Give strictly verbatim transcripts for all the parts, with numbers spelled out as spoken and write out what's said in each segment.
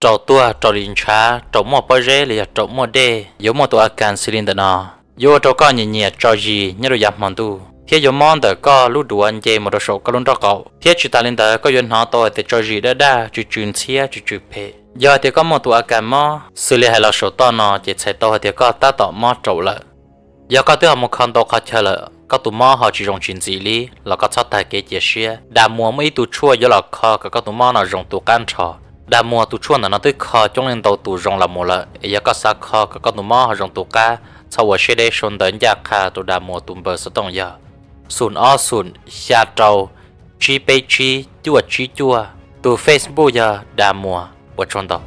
trâu tua trâu linh cha trâu mua bao rễ là trâu mua đê yếu mua tua can xí linh đó yếu trâu có nhẹ nhẹ trâu gì nhớ được dập mòn tu thế yếu mòn đó có lúc đuổi anh chơi một đồ sổ có luôn đó cậu thế chỉ ta linh đó có yên họ tôi thì trâu gì đó đa chỉ chuyên xía chỉ chuyên phê giờ thì có một tua can mò xử lý hay là sổ to nó chỉ chạy to thì có ta tỏ mò trâu lại giờ có thứ một con to khó chơi lại có tụi mò họ chỉ dùng chuyện gì lý là có thoát tay cái chia sẻ đã mua mấy tụi chua giờ là khó có tụi mò nó dùng tụi can trò đã mua tụi chua nó tới khó trong lên tàu tụi dùng là một lợi giờ có sao khó có tụi mò họ dùng tụi cá sau vừa sẽ để xuân đến giặc khá tụi đã mua tụi bờ sẽ tông giờ xuân ó xuân xa trâu chi bê chi chua chi chua tụi Facebook giờ đã mua và trong tàu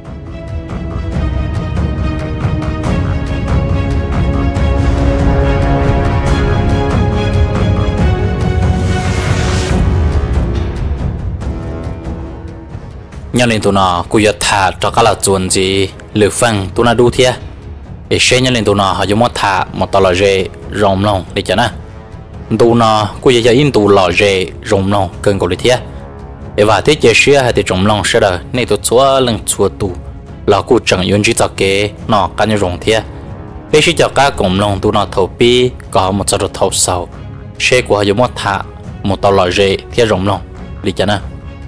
nhớ lên tụi nó cứ giật thả cho các là chuẩn gì lừa phăng tụi nó đu thiê để xem nhớ lên tụi nó họ dùng một thả một tờ lò rễ rồng lòng để cho nó tụi nó cứ giật in tụi lò rễ rồng lòng cần cầu để thiê để vào thế chế xưa hay thì rồng lòng sẽ đợi nên tụi chúa lần chúa tụ là cứ chẳng yên chỉ cho cái nó cá như rồng thiê để chỉ cho các cộng lòng tụi nó thầu pi có một số thầu sầu xe của họ dùng một thả một tờ lò rễ thiê rồng lòng để cho nó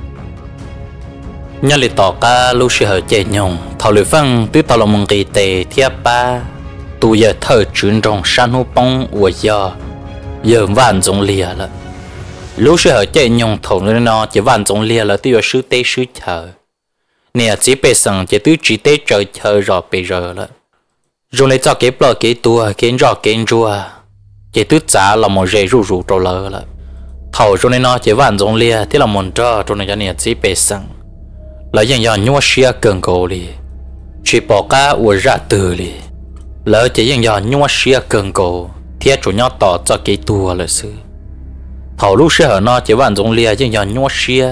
nhớ lịch tỏ ca lưu sĩ hở chạy nhung thảo lưỡi phăng tứ tàu lòng kỳ tề thiếp ba tu giờ thở chuyên trong san hô bông của giờ giờ vạn giống lìa là lưu sĩ hở chạy nhung thảo lưỡi nó chỉ vạn giống lìa là tiêu sư tê sư chờ nè chỉ bề sừng chỉ tứ chỉ tê trời chờ rõ bề giờ là rồi lấy cho cái bờ cái tua cái rõ cái rùa chỉ tứ giá là một rễ rủ rủ trâu lơ là thảo rồi nó chỉ vạn giống lìa thế là một trò rồi này cho nè chỉ bề sừng lại dân dân nhua xia cần cầu li chỉ bỏ cá uổng ra từ li lỡ chỉ dân dân nhua xia cần cầu thiết chủ nhau tỏ cho cái tua là sự thầu lúc xưa nó chỉ vạn giống lia dân dân nhua xia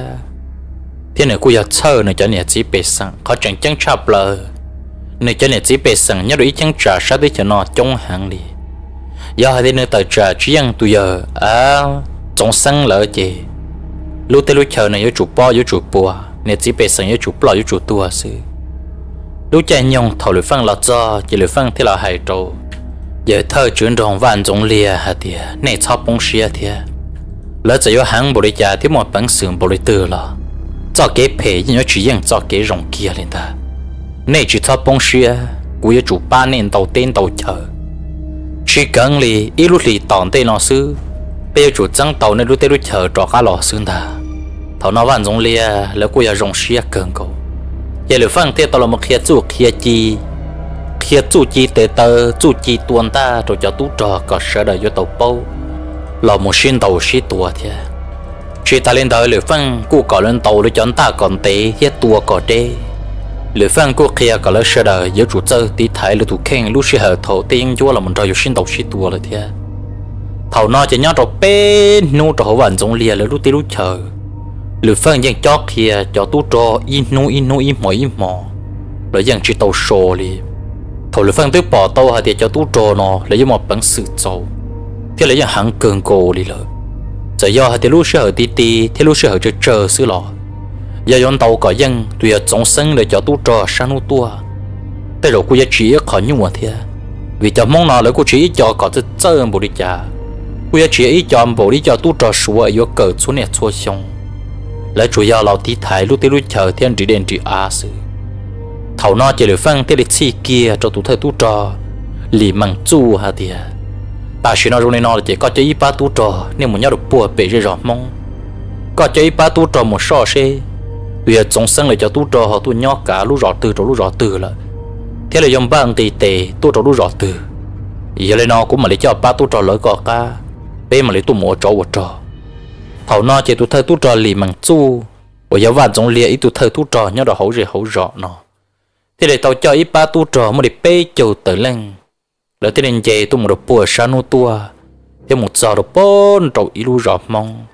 thế này cô giờ chơi này cho này chỉ bề sang họ chẳng chẳng chập lờ này cho này chỉ bề sang nhớ đối chẳng trả sát tới cho nó trong hàng đi giờ hai bên nơi tờ trả chỉ dân tụi giờ à trong sang lỡ chị lúc tới lúc chờ này có chủ po có chủ bùa nên chỉ bề sang có chủ bò có chủ tua sự lúc chạy nhung thầu lưỡi phăng lọt cho chỉ lưỡi phăng thế là hải trâu giờ thơ chuyển trong vạn giống lia hả tiệt này chọc bông xia tiệt lỡ chỉ có hàng bộ đi trả thì một bản xưởng bộ đi từ là cho cái phe nhưng chỉ riêng cho cái rồng kia lên ta này chỉ chọc bông xia cũng có chủ ba nên đầu tiên đầu chờ chỉ cần li ít lúc li tòn tên nó sư bây giờ chủ trắng tàu nên lúc tên lúc chờ cho cá lò xương ta thầu nó vạn giống lia lỡ cũng có rồng xia cần cầu giờ lưỡi phăng thế tao là một khía chủ khía chi khía chủ chi tê tơ chủ chi tuần ta rồi cho tú trò có sợ đời cho tàu bao là một xin tàu xí tua thế khi ta lên đời lưỡi phăng cô có lên tàu để chọn ta còn té hết tua có đê lưỡi phăng cô khía có lỡ sợ đời giữa chủ chơi tí thái lưỡi thủ khen lúc xí hở thầu tiếng chúa là một trò xin tàu xí tua là thế thầu nó chỉ nhớ trò bên nô trò vạn giống lia lỡ lúc tí lúc chờ lưỡi phăng dành cho kia cho tú trò in nu in nu in mỏ in mỏ rồi dành chỉ tàu sổ li thầu lưỡi phăng tới bỏ tàu hay thì cho tú trò nó lấy cho một bản sự giàu thế lấy cho hàng cường cổ đi rồi giờ do hay thì lúc sửa tí tí thế lúc sửa cho chờ xứ lọ giờ yon tàu có dân tùy ở trong sân để cho tú trò sang nu tua tới rồi cô chỉ khỏi như một thế vì cho mong nào lấy cô chỉ cho có cái chơi bộ đi trả cô chỉ cho bộ đi cho tú trò sủa ở cờ xuống nè xua xong lại chủ yếu là tí thái lúc tí lúc chờ thiên chỉ đền chỉ a sự thầu nó chỉ được phân thế để chi kia cho tụ thời tú trò lì măng chu hả tiệt bà xin nó rồi nó chỉ có chơi ba tú trò nên một nhau được bùa bể rồi rõ mong có chơi ba tú trò một so xe vì trong sân lại cho tú trò họ tu nhỏ cả lúc rõ từ rồi lúc rõ từ là thế là dòng băng tì tề tú trò lúc rõ từ giờ lên nó cũng mà lấy cho ba tú trò lỡ cọ ca bên mà lấy tu một trò một trò thầu nó chỉ tụ thời tú trò lì măng chu và giáo vạn trong lia ít tụ thời tú trò nhau đó hậu rể hậu rõ nó thế để tao cho ít ba tú trò mà để bê chầu tới lên lỡ thế nên về tôi một đợt bùa sa nô tua thêm một giờ đợt bốn trâu ít lú rõ mong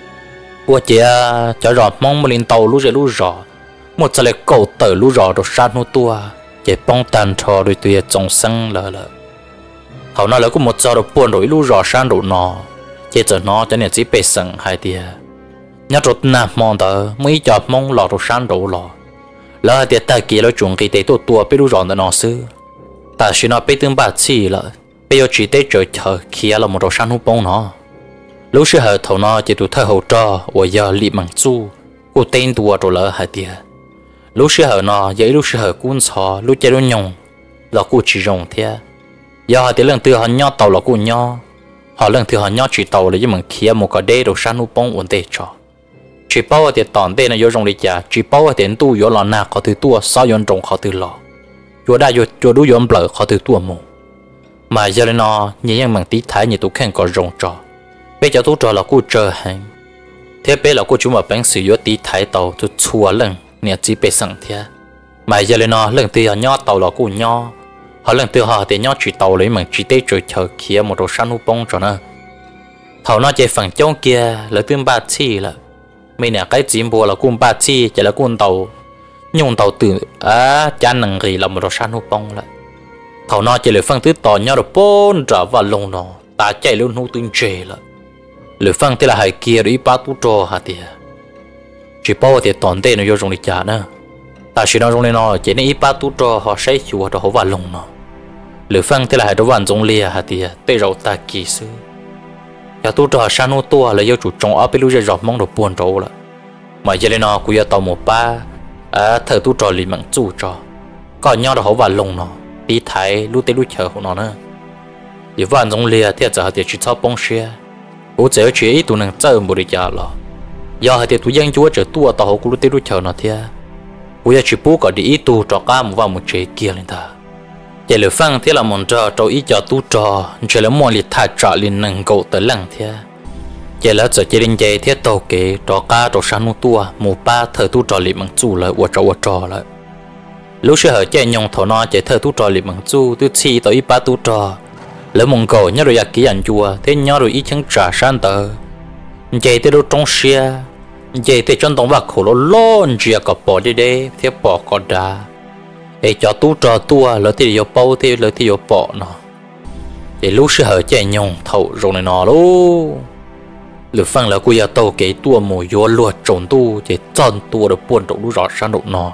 bùa chia cho rõ mong mà lên tàu lú rể lú rõ một giờ lại cầu tới lú rõ đợt sa nô tua để bong tàn trò đôi tuyệt trong sân lỡ lỡ hầu nó lỡ có một giờ đợt buồn rồi lú rõ san đổ nọ chế giờ nó cho nên chỉ bê sừng hai tia nhớ rồi nè mong tờ mấy giờ mong lọ đợt san đổ lọ lỡ tiệt ta kia lỡ chuẩn kỳ tế tổ tua bị rú rọn đó nó xứ ta chỉ nó bị tương bát chi lỡ bây giờ chỉ tế trời chờ kia là một đồ san hút bông nó lúc xưa hở thầu nó chỉ tụ thơ hậu trò và giờ lì bằng chu cô tên tua rồi lỡ hai tiệt lúc xưa hở nó giấy lúc xưa hở cuốn sò lúc chơi lúc nhung là cô chỉ rồng thế giờ họ tiệt lần từ họ nhó tàu là cô nhó họ lần thứ họ nhớ chỉ tàu là những mình kia một cái đê đồ san hút bông ổn định cho chỉ bao thì tòn đê này vô trong đi chả chỉ bao thì tu vô lò nà họ từ tua sao vô trong họ từ lò vô đã vô vô đủ vô bờ họ từ tua mù mà giờ này nó như những mình tí thái như tụ khen có rồng trò bây giờ tụ trò là cô chờ hàng thế bây là cô chúng mà bánh sử dụng tí thái tàu tụ chua lần nè chỉ bị sẵn thế mà giờ này nó lần thứ họ nhớ tàu là cô nhớ họ lần từ họ thì nhau chỉ tàu lấy mình chỉ tới trời chờ kia một đồ san hút bông cho nó thầu nó chạy phần trong kia là tương ba chi là mình nè cái chim bùa là cung ba chi chỉ là cung tàu nhung tàu từ á chán nằng gì là một đồ san hút bông lại thầu nó chỉ là phân tứ tỏ nhau được bốn trở vào lồng nó ta chạy luôn hút tương chè là lửa phân thì là hai kia đi ba tu trò hả tiệt chỉ bao thì toàn tên nó vô trong đi chả nữa ta chỉ nói trong này nó chỉ nên ít ba tu trò họ sẽ chùa cho họ vào lồng nó lửa phân thì là hai đứa bạn trong lia hả tiệt tây rau ta kỳ sư nhà tu trò san hút tua là do chủ trồng ở bên lúa rau mong được buồn trâu là mà giờ này nó cũng giờ tàu một ba à thợ tu trò liền mặn chu trò còn nhau là họ vào lồng nó đi thái lúa tây lúa chờ của nó nữa thì bạn trong lia thì giờ thì chỉ cho bông xe bố giờ chỉ ít tu năng chơi một đi chả lo giờ thì tu dân chúa trở tua tàu của lúa tây lúa chờ nó thì bây giờ chỉ bố có đi ít tu trò cá một vào một chế kia lên ta giờ lửa phăng thì là một trò trò ít cho tu trò chỉ là mua liệt thải trọ liền nâng cậu tới lăng thế giờ là giờ chỉ đến giờ thì tàu kế trò cá trò san nút tua một ba thợ tu trò liền bằng chu lại uất trò uất trò lại lúc xưa ở chơi nhung thổ nó chơi thợ tu trò liền bằng chu tu chi tới ít ba tu trò lỡ mông cầu nhớ rồi giặc kỹ ảnh chùa thế nhớ rồi ít chẳng trả san tờ giờ thì đâu trong xe giờ thì chân tổng bạc khổ lon chia cọp bỏ đi đây thế bỏ cọp đá để cho tu trò tua lỡ thì vô bao thì lỡ thì vô bỏ nó để lúc xưa ở chạy nhung thầu rồi này nó luôn lỡ phăng là cô giờ tàu cái tua mùi vô luật trộn tu để chọn tua được buồn trộn đủ rõ sang độ nó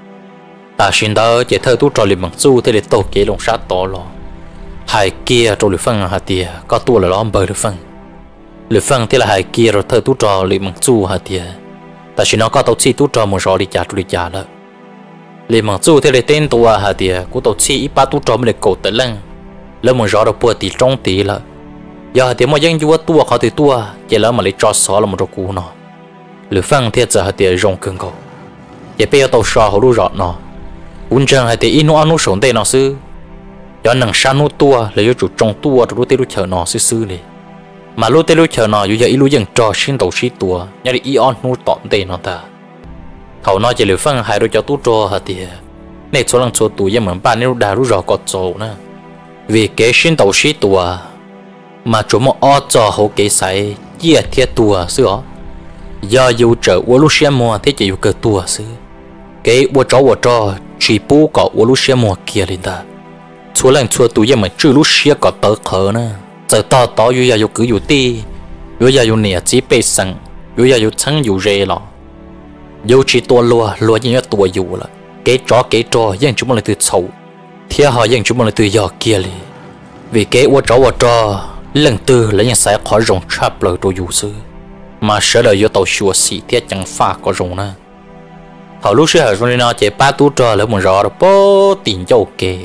ta xin đó chỉ thơ tu trò liền bằng su thế để tàu cái lồng sát to lo hai kia rồi lỡ phăng hạt tiền có tua là lom bờ lỡ phăng lỡ phăng thế là hai kia rồi thơ tu trò liền bằng su hạt tiền ta xin nó có tàu chi tu trò một rõ đi trả đi trả đó liền bằng su thế là tên tua hạt tiền của tàu chi ít ba tu trò mới để cổ tới lăng lỡ một rõ được bùa tỷ trong tỷ là giờ thì mọi dân chúa tua họ thì tua chỉ lỡ mà lấy cho xó là một đồ cũ nó lửa phăng thiệt giờ thì rong cưng cầu giờ bây giờ tàu xó họ đu rõ nó uốn chân hay thì inu anu sống đây nó sư giờ nằng san nu tua lấy cho chủ trong tua rồi lúc tê lúc chờ nó sư sư này mà lúc tê lúc chờ nó giờ ilu dân trò xin tàu xí tua nhà đi ion nu tọn đây nó ta thầu nó chỉ lửa phăng hai đôi cho tu trò hả thì này số lần số tụ giờ mình ba nếu đào lúc rõ cọt sầu nè vì cái xin tàu xí tua mà chúng một ở cho hậu kế sai chia thiệt tua xưa giờ dù trở uống lúc xem mua thế chỉ dù cờ tua xưa cái uống cho uống cho chỉ bố có uống lúc xem mua kia lên ta số lần xưa tụi em mà chưa lúc xem có tớ khờ nè giờ to to dù giờ dù cứ dù ti dù giờ dù nè chỉ bị sẵn dù giờ dù chẳng dù rê lọ dù chỉ tua lúa lúa như là tua dù là cái chó cái trò nhưng chúng mình từ xấu thì họ nhưng chúng mình từ giờ kia liền vì cái uống cho uống cho lần tư là những sai khó rồng chắp lời đồ dụ sư mà sợ đời vô tàu xua xỉ tiết chẳng pha có rồng nè họ lúc xưa ở trong nó chỉ ba tú trò là một rõ rồi bố tiền dầu kề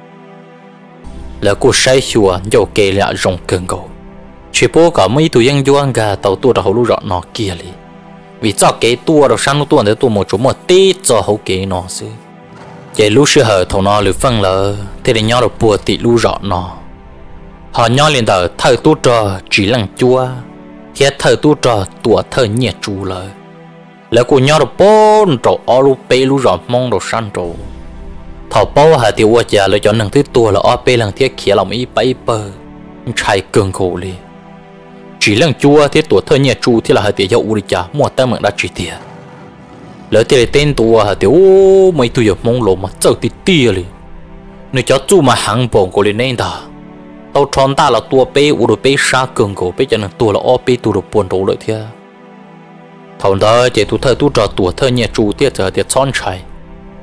là cô say xua dầu kề là rồng cơn cầu chỉ bố có mấy tụi dân vô ăn gà tàu tua họ lúc rõ nó kia đi vì cho cái tua rồi sang nó tua để tua một chỗ một tí cho hậu kề nó sư chỉ lúc xưa ở thầu nó lưỡi phân là thế để nhau được bùa tị lúc rõ nó họ nhau liền tờ thơ tu trò chỉ lăng chua khi thơ tu trò tua thơ nhẹ chú lời lỡ của nhau được bốn trò ở lu bê lu rõ mong đồ san trò thọ bao hà tiêu già lỡ chọn năng thứ tua là ở bê lăng thiết kia lòng ý bay bờ trai cường khổ li chỉ lăng chua thiết tua thơ nhẹ chú thì là hà tiêu u đi chả mua tay mượn đã chỉ tiền lỡ tiền tên tua hà tiêu mấy tuổi mong lộ mà chơi tí tia li nơi cháu chú mà hàng bổng của lên nên ta tàu tròn ta là tua bê u đồ bê sa cường cổ bê cho nên tua là o bê tu đồ buồn đồ lợi thế thầu đó chỉ tu thơ tu trò tua thơ nhẹ chủ tiết giờ tiết son trái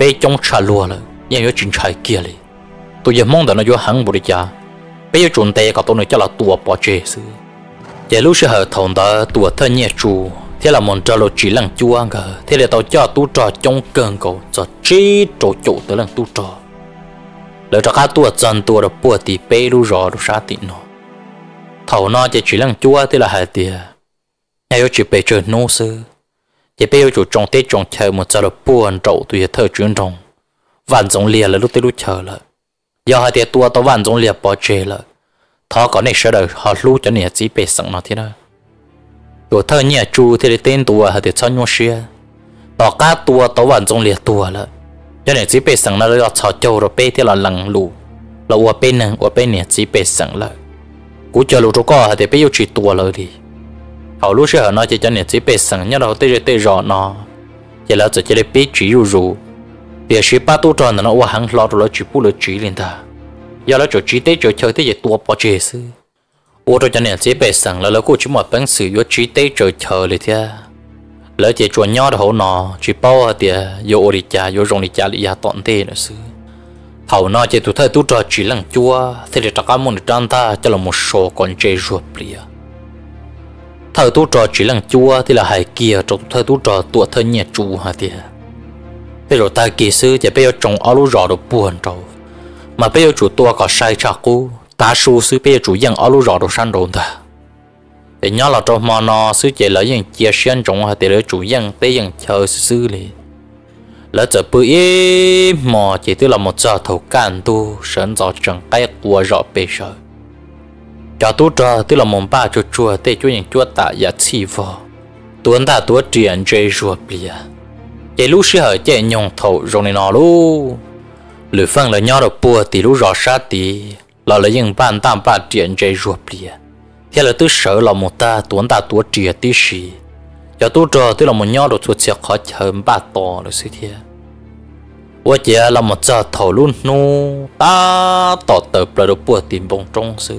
bây trong trả lúa là nhưng có chuyện trái kia liền tôi giờ mong đợi nó vô hẳn bồi cha bây giờ chuẩn tệ cả tôi nói cho là tua bỏ chế sư giờ lúc sẽ hợp thằng đó tua thân nhẹ chủ thế là một trò chỉ lăng chua ngờ thế là tao cho tu trò trong cơn cầu cho trí trổ chủ tới lần tu trò lời cho các tua chân tua được bùa thì bê lu rõ được sát tịnh nó thầu nó chỉ chỉ lăng chua thế là hai tia hay có chỉ bê chơi nô sư chỉ bê chủ trong tết trong chờ một trò được buồn trậu tùy thơ chuyên trong vạn giống lìa là lúc tới lúc chờ lại do hai tia tua tao vạn giống lìa bỏ chế lại thọ có này sẽ đời họ lưu cho nè chỉ bê sẵn nó thế nào tuổi thơ nhẹ chu thì tên tua hay thì cho nhau xia tao cá tua tao vạn giống lìa tua lại cho nên chỉ bê sẵn nó là cho châu rồi bê thì là lằng lù là ua bê nè ua bê nè chỉ bê sẵn lại cú chờ lù cho co hay thì bê yêu chỉ tua lại đi họ lúc sẽ nói chỉ cho nên chỉ bê sẵn nhớ đâu tê tê rõ nó chỉ là chỉ để bê chỉ yêu ru thì chỉ ba tu tròn nó ua hàng lọt rồi chỉ bu rồi chỉ lên ta giờ nó chỗ chỉ tê chỗ chơi thế gì tua bỏ chế sư ua cho nên chỉ bê sẵn là nó cú chỉ một bản sự yo chỉ tê chỗ chơiเลยthế lỡ chỉ chuẩn nhau đâu nó chỉ bao thì yo đi cha yo rong đi cha đi ya tọn tê nữa sư hầu nó chỉ tụi thầy tụi trò chỉ lăng chua thì để tất cả mọi người ta cho là một số con chơi ruột bìa thầy tụi trò chỉ lăng chua thì là hai kia trong thầy tụi trò tụi thầy nhẹ chu hả thì thế rồi ta kỳ sư chỉ bây giờ trồng áo lúa rõ được buồn rồi mà bây giờ chủ tua có sai chắc cú ta su sư bây giờ chủ dân áo lúa rõ được san đồn ta để nhớ là trong mò nó sư chỉ lấy những chia sẻ trong hạt để chủ dân tới những chờ sư liền lỡ giờ bữa mò chỉ tức là một giờ thầu can tu sẵn giờ chẳng cái của rõ bề sợ cho tu trò tức là một ba chua chua để cho những chua tạ giá chi vào tuấn ta tuấn triển chơi ruột bìa cái lúc xưa ở chạy nhung thầu rồi này nó lu lưỡi phân là nhau được bùa thì lúc rõ sát thì là lấy những bàn tam ba triển chơi ruột bìa thế là tôi sợ là một ta tuấn ta tuấn triển tí xì cho tôi trò tôi là một nhau được thuộc sẽ khó hơn ba to rồi xí thế, tôi chỉ là một giờ thầu luôn nu ta tỏ tập là được bùa tìm bông trong xứ,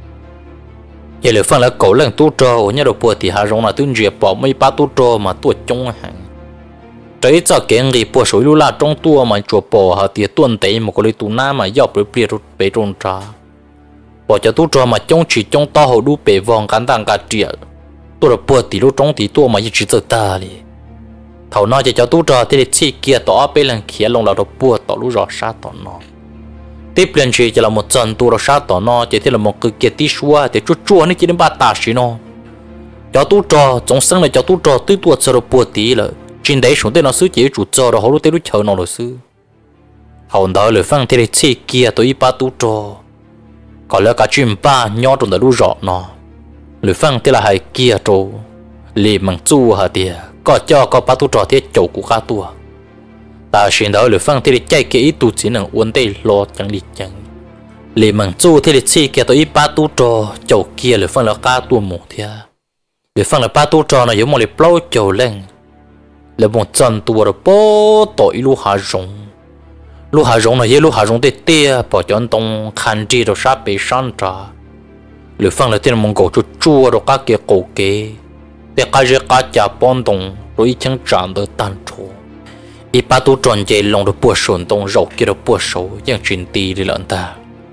vậy là phần là cổ lần tôi trò nhớ được bùa thì hà rong là tôi dẹp bỏ mấy ba tôi trò mà tôi trong hàng, trái cho cái người bùa sối lu la trong tôi mà chùa bỏ hà tiệt tuần tây một cái lời tu na mà dọc được bìa được bể trong trà, bỏ cho tôi trò mà trong chỉ trong to hồ đu bể vòng cán tàng cả triệt tôi là bùa tí lúc trong tí tôi mà chỉ tự ta đi thầu nói cho tôi trò thì chỉ kia tỏ bên lần kia lòng là đồ bùa tỏ lúc rõ sát tỏ nó tiếp lên chỉ là một trận tôi rõ sát tỏ nó chỉ thì là một cái kia tí xua thì chút chua nó chỉ đến ba ta xí nó cho tôi trò trong sân là cho tôi trò tôi tôi sợ đồ bùa tí là trên đấy xuống tới nó xứ chỉ chủ trò rồi họ lúc tới lúc chờ nó rồi xứ hầu đó lời phăng thì chỉ kia tôi ba tôi trò còn là cả chuyện ba nhỏ trong đó lúc rõ nó lưỡi phăng thì là hai kia trâu lì bằng chu hả tiề có cho có bắt tu trò thế chậu của cá tua ta xin đó lưỡi phăng thì để chạy cái ít tu chỉ năng uốn tay lo chẳng đi chẳng lì bằng chu thì để chi kia tôi ít bắt tu trò chậu kia lưỡi phăng là cá tua mù thia lưỡi phăng là bắt tu trò này giống một lưỡi plau chậu lên là một chân tua rồi bó tội lu hà rong lu hà rong này lu hà rong tê tê bỏ cho anh tông khăn chi rồi sát bị san trà lưỡi phăng là tên mông cổ chua chua rồi các kia cổ kế để cái gì cái chả bón đồng rồi chẳng chạm được tan trổ ít ba tu tròn dây lòng được bùa sồn đồng rau kia được bùa sầu yang chuyện tì đi lợn ta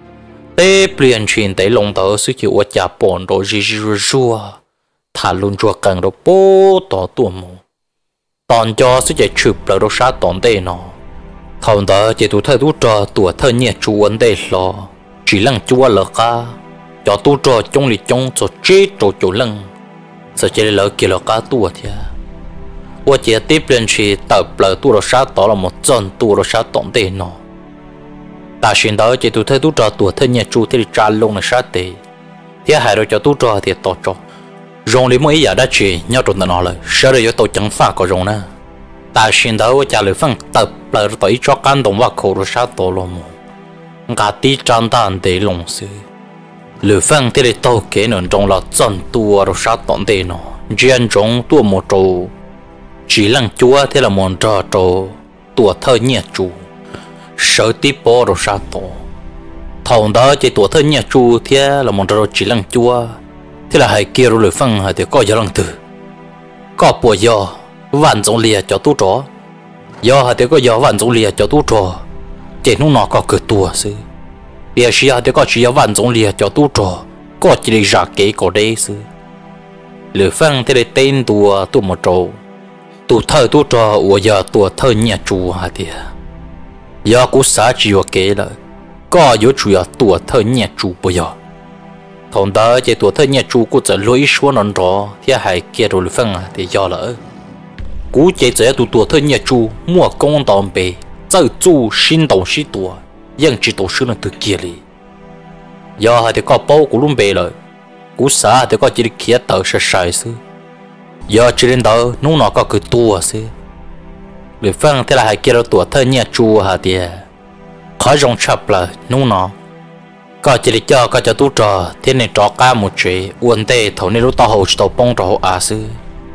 để liền chuyện tới lòng tớ sự chịu ở chả bón rồi gì gì rùa thả luôn chua càng rồi bố tỏ tua mù toàn cho sự chạy chụp là rồi sát toàn đây nó thằng đó chỉ tu thơ tu trò tuổi thơ nhẹ chú ấn đây lo chỉ lăng chua lỡ ca cho tu trò trong lịch trong cho chết cho chỗ lăng sợ chỉ lỡ kia là cá tua thì tôi chỉ tiếp lên chỉ tập lỡ tu rồi sát đó là một trận tu rồi sát tổng tiền nó ta xin đó chỉ tu thấy tu trò tuổi thân nhà chú thì trả lông là sát tệ thì hai rồi cho tu trò thì to trò rong đi mỗi giờ đã chỉ nhau trộn nó rồi sợ rồi tôi chẳng phá có rong nè ta xin đó trả lời phăng tập lỡ tới cho can đồng và khổ rồi sát to luôn ngã tí tràn tan để lòng sự lưỡi phăng thì để tàu kế nền trong là chân tua rồi sát tận đây nó riêng trong tua một trâu chỉ lăng chúa thì là một trò trâu tua thơ nhẹ chú sợ tí bò rồi sát tổ thằng đó chỉ tua thơ nhẹ chú thì là một trò chỉ lăng chúa thì là hai kia rồi lưỡi phăng hai thì có giờ lăng từ có bùa do vạn giống lìa cho tu chó giờ hạt có giờ vạn giống lìa cho tu trò chỉ lúc nó có cửa tua sư bây giờ hạt có chỉ giờ vạn giống lìa cho tu trò có chỉ để giả kế có đây sư lửa phăng thế để tên tua tu một trâu tu thơ tu trò ở giờ tua thơ nhà chủ hạt thì giờ cú xã chỉ ở kế là có yếu chủ yếu tua thơ nhà chủ bây giờ thằng đó chỉ tua thơ nhà chủ cúจะลอยชัวนั่นรอที่หายเกี่ยวลฟังthì giờ là cú chỉจะtu tua thơ nhà chủ mua công đòn bể tự chủ sinh động sĩ tuaยังchỉ tổ sư là từ kia đi giờ thì có bao cú luôn bể rồi cú xã thì có chỉ kia tờ sẽ sai sư giờ chỉ đến đó nung nó có cái tua sư để phân thế là hai kia tua thơ nhà chủ hả thì khó rong chập là nung nó có chỉ để cho có cho tu trò thế này trò cá một chuyện uốn tê thầu này lúc tao hậu tao bông trò à sư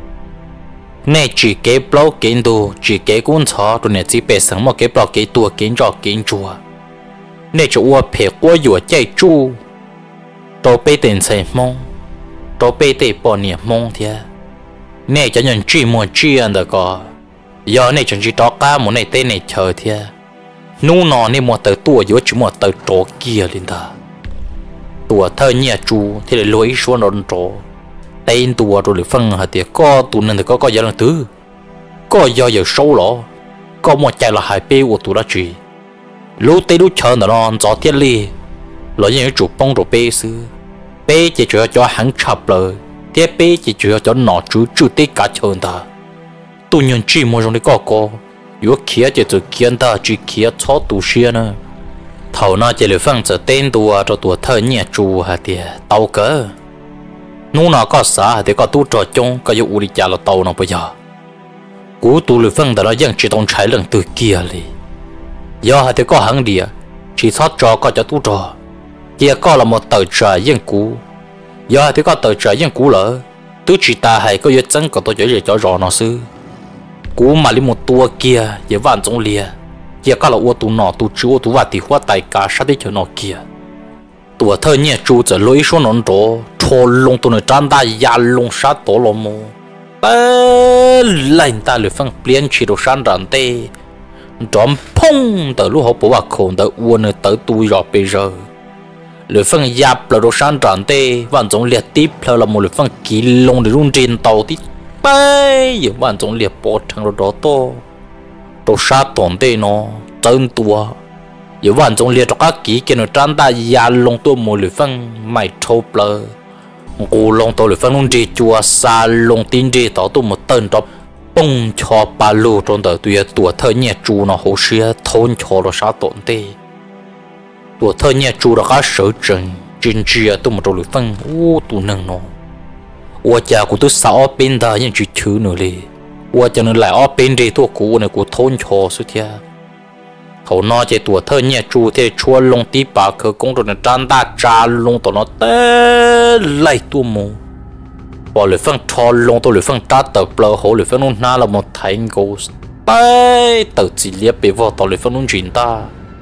này chỉ cái bao kiến đồ chỉ cái cuốn chó rồi này chỉ bề sáng một cái bao cái tua kiến trò kiến chùa này chỗ uốn phê qua dùa chạy chu trò bê tiền xây mông trò bê tê bỏ niệm mông thế này cho nhân chỉ một chỉ anh đó có giờ này chẳng chỉ trò cá một này tên này chờ thế nô nọ này một tờ tua giữa chỉ một tờ trò kia lên ta tua thơ nhà chú thì lại lối xuống nó trò tên tua rồi lại phân hả thì có tụi nên thì có có giờ lần thứ có giờ giờ sâu lọ có một chạy là hai bê của tụi đó chỉ lúc tây lúc chờ nó gió thiên li rồi những chủ bông rồi bê sư bê chỉ cho cho hắn chập lời thế bê chỉ cho cho nó chú chú tây cả chờ ta tụi nhân chỉ một trong đấy có có yếu kia chỉ từ kia ta chỉ kia cho tụ xia nữa thầu nó chỉ là phân giờ tên tua cho tua thơ nhà chú hả thì tàu cỡ nô nó có xã thì có tu trò chung có yêu đi trả là tàu nó bây giờ cú tu lười phân đó nó vẫn chỉต้องใช้lần từ kia đi giờ thì có hàng địa chỉ sót trò có cho tu trò kia có là một tờ trời dân cũ giờ thì có tờ trời dân cũ lỡ tứ chỉ ta hay có yếu chân của tôi để cho rõ nó sư cú mà lấy một tua kia giờ vạn giống lìa kia có là ô tu nọ tu chú ô tu vặt thì hoa tài cả sát đi cho nó kia tua thơ nhẹ chúจะlối xuống nó rồi cho lông tu nó tràn ta ya lông sát tổ lông mồ bê lại ta lười phân biến chỉ đồ san rắn tê trộm phong từ lúc họ bỏ vào khổn từ uốn nó tới tu rồi bây giờ lười phân dạp là đồ san rắn tê vạn giống liệt tiếp là một lười phân kỹ lông để rung trên tàu tí bê giờ vạn giống liệt bỏ thằng đồ đó to đồ sát tổn tê nó chân tua giờ vạn giống liệt các kỹ kia nó tràn ta ya lông tu một lười phân mày thâu plơ cô lông tôi lười phân rung trên chùa xa lông tin trên tàu tu một tấn đó bông cho ba lô trong đời tuổi tuổi thơ nhẹ chú nó hậu xưa thôn cho nó sát tổn tê tuổi thơ nhẹ chú nó khá sở trường trên chia tôi một đôi phân ô tụ nâng nó ô cha của tôi sao bên đó những chuyện thứ nữa đi ô cha nó lại ở bên đây tôi cũ này của thôn cho số thia thầu nó chỉ tuổi thơ nhẹ chú thì chua lông tí bà khờ công rồi nó tràn ta trà lông tao nó tê lại tôi mù bỏ lưỡi phân cho lông tôi lưỡi phân trát tờ bờ hồ lưỡi phân nôn na là một thành ghost tay tờ chỉ liệp bị vào tàu lưỡi phân nôn chuyển ta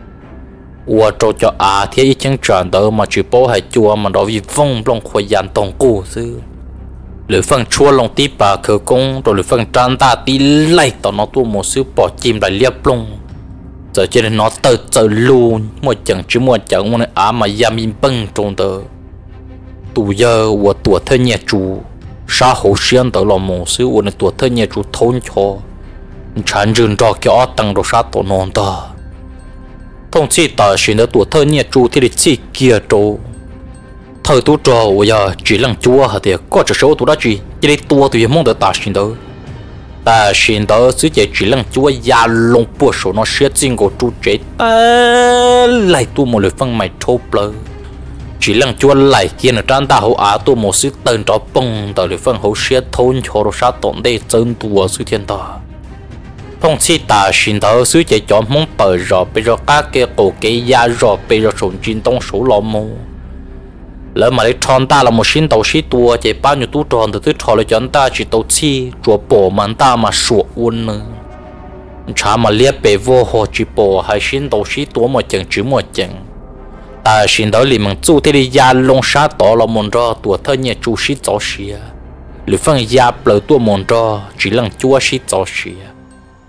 ua cho cho à thế chẳng tràn tờ mà chỉ bảo hay chùa mà đó vì vong long khôi dàn tổng cổ sư lưỡi phân chua lông tí bà khờ công rồi lưỡi phân tràn ta tí lại tao nó tu một sư bỏ chim lại liệp lông giờ cho nên nó tờ tờ luôn một chẳng chứ một chẳng một à mà giam im băng trong tờ tụ giờ ua tuổi thơ nhẹ chú sa hậu xuyên tới lòng mồ sư uốn tuổi thơ nhẹ chú thôn cho chán rừng trò kia tăng đồ sa tổ non ta thông chi ta xuyên tới tuổi thơ nhẹ chú thì chỉ kia trâu thời tu trò giờ chỉ lăng chúa hả thì có chỉ số tụ đó chỉ chỉ để tua tụi mong được ta xuyên tới ta xuyên tới xứ chỉ chỉ lăng chúa ya lông bùa số nó xuyên chính của chú chế ta lại tu một lời phân mày thô plơ chỉ lăng chúa lại kia nó tràn ta hậu á tu một sự tên cho bông tới để phân hậu xếp thôn cho nó sát tổn đề chân tua sự thiên ta thông chi ta xin thở sự chạy chọn mong tờ rõ bây giờ các cái cổ cái giá rõ bây giờ sổn chín tông số lò mù lỡ mà lấy tròn ta là một xin tàu sĩ tua chạy bao nhiêu tu tròn từ từ tròn lại chọn ta chỉ tàu chi chùa bổ mà ta mà sủa uốn nữa chả mà liếc bề vô hồ chỉ bổ hay xin tàu sĩ tua một chẳng chứ một chẳng ta xin đó liền mang chú thế đi ya long sát tỏ là mòn cho tuổi thơ nhẹ chú sĩ cháu xìa lưỡi phân ya bờ tuổi mòn cho chỉ lăng chúa sĩ cháu xìa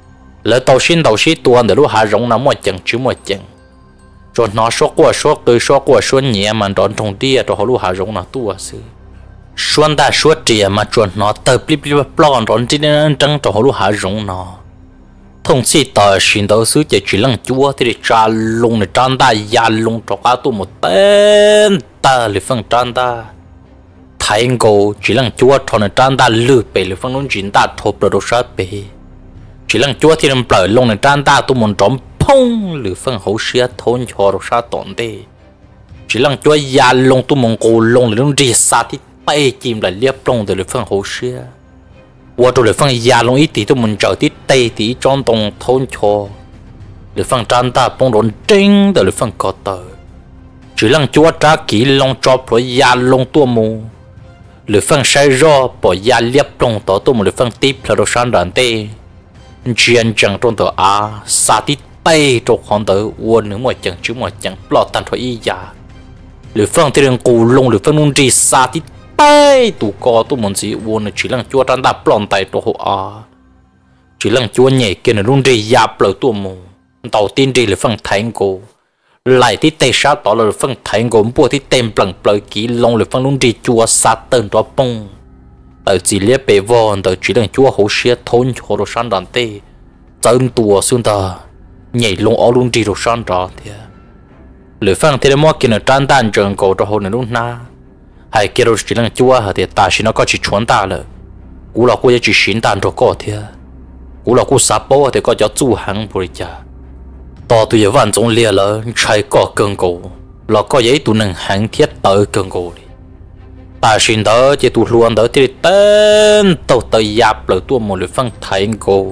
lỡ tàu xin tàu xí tuần để lúc hạ rong nằm một chừng chứ một chừng rồi nó số qua số cười số qua số nhẹ mà đón trong tia rồi họ lúc hạ rong nó tua sư xuân ta số trẻ mà chuẩn nó tập blip blip plon đón trên nên trăng rồi họ lúc hạ rong nó thông sĩ tờ xin tàu sư chỉ chỉ lăng chúa thì để trả lùng để trăn ta ya lùng cho cả tu một tên ta để phân trăn ta thái ngô chỉ lăng chúa thằng để trăn ta lừa bể để phân luôn chín ta thộp rồi đồ sát bể chỉ lăng chúa thì làm bể lùng để trăn ta tu một trống phong lừa phân hậu xia thôn cho đồ sát tổn tê chỉ lăng chúa ya lùng tu một cổ lùng để luôn đi xa thì tay chìm lại liệp lùng để phân hậu xiaว่าตัวเหลือฟังยาลงอีตีตัวมันเจอที่เตะที่จอนตรงทนชอเหลือฟังจานตาปงโดนจริงแต่เหลือฟังก็เตอจีหลังจัวจ้ากีลงจอบเพราะยาลงตัวมูเหลือฟังใช้รอปล่อยยาเลียบลงต่อตัวมันเหลือฟังตีเพลาชันดันเตเจียนจังตรงตัวอาสาธิตเตะตรงของตัววนหนึ่งหมดจังชื่อหมดจังปลอดตันถอยยาเหลือฟังที่เรื่องกูลงเหลือฟังนุ่นจีสาธิตtay tụ co tụ muốn gì uốn chỉ lăng chua trăn ta plon tay tụ hộ à chỉ lăng chua nhảy kia là luôn đi dạp lời tụ mù tàu tiên đi là phần thành cổ lại tí tê sát tỏ là phần thành cổ bùa tí tem plằng plời kỹ long là phần luôn đi chua sát tên đó bông ở chỉ liếc bề vòn ở chỉ lăng chua hậu xia thôn cho đồ san đàn tê chân tùa xương ta nhảy lông ở luôn đi đồ san đó thì lời phần thì mua kia là trăn tan trường cổ cho hồ này luôn na hay kia rồi chỉ là chúa hả thì ta chỉ nó có chỉ chuẩn ta rồi cú là cú chỉ xin tan cho có thế cú là cú sắp bố thì có cho chú hàng bồi cha to tụi giờ văn trong lia là chạy có cơn cổ là có giấy tụi nâng hàng thiết tới cơn cổ đi ta xin đó chỉ tụi luôn đó thì tên tàu tới giáp lời tụi một lời phân thành cổ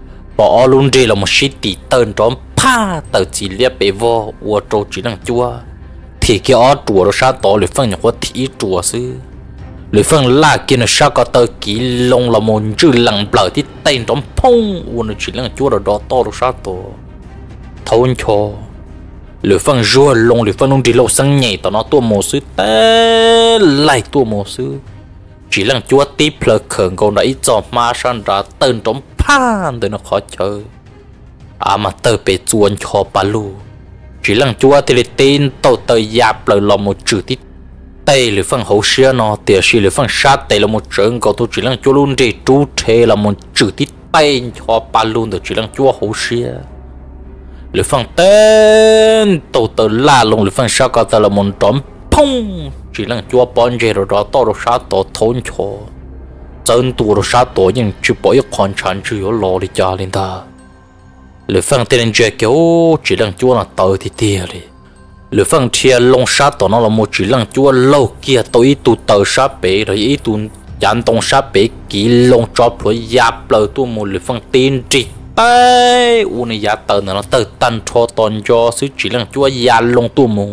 bỏ luôn đi là một sĩ tỷ tên trốn pa tàu chỉ liếc bề vô uo trâu chỉ là chúa thì cái ó chùa nó sát to lưỡi phân nhặt có thị chùa xứ lưỡi phân là kia nó sát có tơ kỹ lông là một chữ lằng bờ thì tên trong phong uốn nó chỉ là chúa đó đó to nó sát to thôn cho lưỡi phân rùa lông lưỡi phân lông đi lâu sang nhảy tao nó tua mồ xứ té lại tua mồ xứ chỉ là chúa tiếp lơ khẩn còn đấy cho ma san ra tên trong pan để nó khó chơi à mà tơ bể chuồn cho ba lu chỉ lăng chúa thì tên tàu tơi dạp lời là một chữ tít tây là phần hậu xưa nó tiệt sĩ là phần sát tây là một trường cầu tôi chỉ lăng chúa luôn để chú thế là một chữ tít tây cho ba luôn được chỉ lăng chúa hậu xưa là phần tên tàu tơi la lông là phần sát cầu là một trống phong chỉ lăng chúa bon dê rồi đó to rồi sát to thôn cho chân tu rồi sát to nhưng chỉ bỏ một con chăn chỉ có lo đi cha lên ta lưỡi phân tên chơi kiểu chỉ lăng chúa là tới thì tia đi lưỡi phân chia lông sát tao nó là một chỉ lăng chúa lâu kia tôi ít tu tới sát bể rồi ít tu dán tông sát bể kỹ lông cho rồi giáp lời tu một lưỡi phân tên chỉ tay u này giá tờ nó tờ tan cho toàn cho xứ chỉ lăng chúa già lông tu một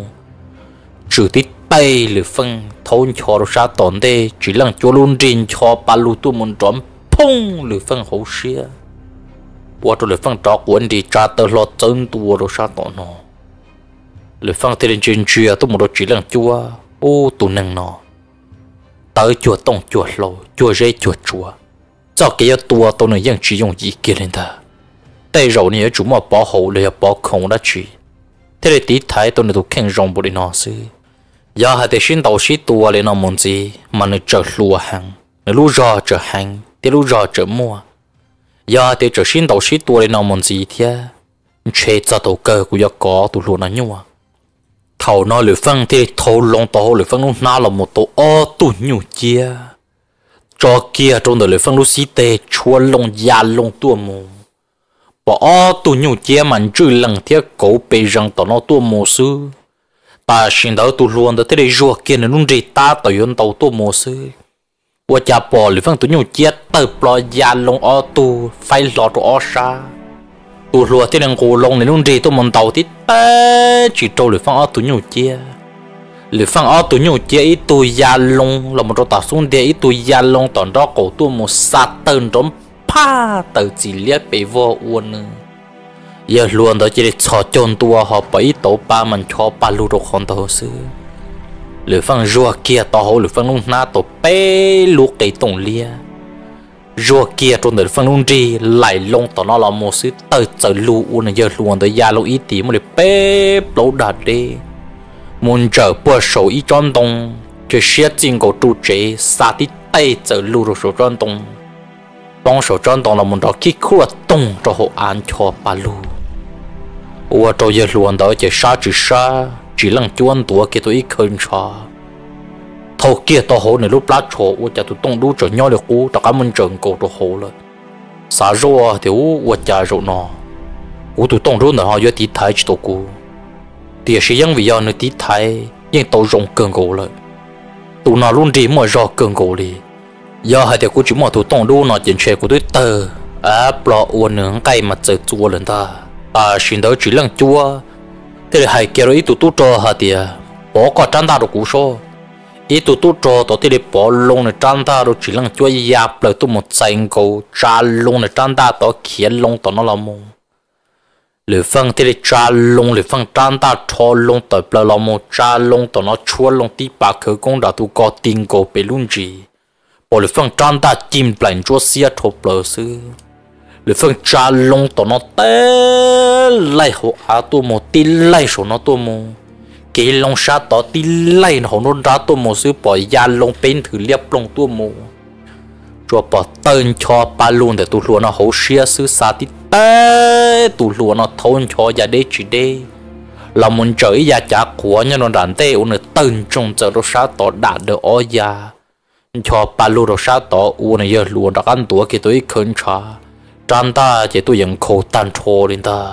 chữ tít tay lưỡi phân thôn cho rồi sát tòn đây chỉ lăng chúa luôn riêng cho ba lu tu một trộm phong lưỡi phân hậu xía qua tôi lưỡi phân trọ cuốn đi trả tờ lọt chân tua rồi sao tỏ nó lưỡi phân thì lên trên chia tôi một đôi chỉ lần chua ô tụ nâng nó tới chùa tông chùa lô chùa dây chùa chùa cho cái tua tôi này vẫn chỉ dùng gì kia lên ta đây rồi này chúng mà bỏ hậu để bỏ không đã chỉ thế để tí thái tôi này tôi khen rong bộ đi nó xí giờ hai để xin đầu xí tua lên nó muốn gì mà nó trở lùa hàng nó lùa rò trở hàng thì lùa rò trở mua giờ thì trở xin đầu xí tua lên nó muốn gì thế chế cho tàu cơ của giờ có tụ luôn nó nhua thầu nó lưỡi phân thì thầu lông tàu lưỡi phân lúc nào là một tàu o tụ nhủ chia cho kia trong đời lưỡi phân lúc xí tê chua lông già lông tua mù bỏ o tụ nhủ chia mà chữ lần thiết cổ bề rằng tàu nó tua mù sư ta xin đầu tụ luôn đó thế để rùa kia nó luôn gì ta tàu yon tàu tua mù sưว่าจะปล่อยหรือฟังตัวอยู่เจี๊ยเติบปล่อยยาลงอตูไฟหลอดออชาตัวรัวที่นังกูลงในนุ่นดีตัวมันเต่าที่เต้จีโตหรือฟังอตัวอยู่เจี๊ยหรือฟังอตัวอยู่เจี๊ยอีตัวยาลงเรามันเราตัดส่วนเดียอีตัวยาลงตอนรอกูตัวมันสัตว์เตินจนผ้าเติร์จีเลียไปวัวอ้วนอย่าล้วนตัวจะได้ชอจนตัวหอบไปโตปลามันชอบปลาลูกคนตัวซื้อหรือฟังรัวเกียต่อหรือฟังนุ่งหน้าตัวเป้ลูกไก่ตรงเลีย rùa kia trong đời phân luôn đi lại lông tao nó là một sự tới giờ lù u này giờ luôn tới già lâu ít tí mà để bếp lâu đạt đi muốn trở bữa sầu ít tròn đông chỉ xét chính cầu trụ chế xa tí tay giờ lù rồi sầu tròn đông bóng sầu tròn đông là muốn đó khi khu là đông cho hộ an cho bà lù u cho giờ luôn đó chỉ xa chỉ xa chỉ lăng chuan tua kia tôi ít hơn cho thầu kia tao hồ này lúc lát chỗ u cha tụi tông đu trở nhau được u tao cảm ơn trường cổ tao hồ rồi xả rồi thì u u cha rồi nọ u tụi tông rồi nữa họ vô tí thái chỉ tao cu thì sẽ những vì do nơi tí thái nhưng tao rộng cường cổ rồi tụi nó luôn đi mà rõ cường cổ đi do hai thìกูchỉ mà tụi tông đu nó chuyện chuyện của tôi tờ à bỏ u nướng cây mà chơi chua lên ta à xin đó chỉ lăng chua thế là hai kia rồi tụi tụi trò hả thì bỏ có trăn ta được cú số ít tụi tụi trò tụi thì bỏ lông này trăn ta rồi chỉ lăng chua dạp lại tụi một chành cầu trà lông này trăn ta tụi khiến lông tụi nó là mông lưỡi phân thì trà lông lưỡi phân trăn ta cho lông tụi là là một trà lông tụi nó chua lông tí bạc khởi công đã tụi có tiền cầu bị luôn gì bỏ lưỡi phân trăn ta chìm lại chua xia thộp lờ sư lưỡi phân trà lông tụi nó té lại hộ á tụi một tí lại số nó tụi một cái lông sa tỏ tí lại nó nó ra tụi một sư bỏ da lông bên thử liệp lông tụi một cho bỏ tên cho ba luôn để tụi luôn nó hậu xia sư sa tí té tụi luôn nó thôn cho gia đế chỉ đế là muốn chơi gia trả của nhau nó đàn tê ôn tên trong giờ nó sa tỏ đạt được ở gia cho ba luôn nó sa tỏ ôn này giờ luôn đặc ăn tuổi cái tuổi khẩn trả tràn ta chỉ tôiยังkhổ tan trôi lên ta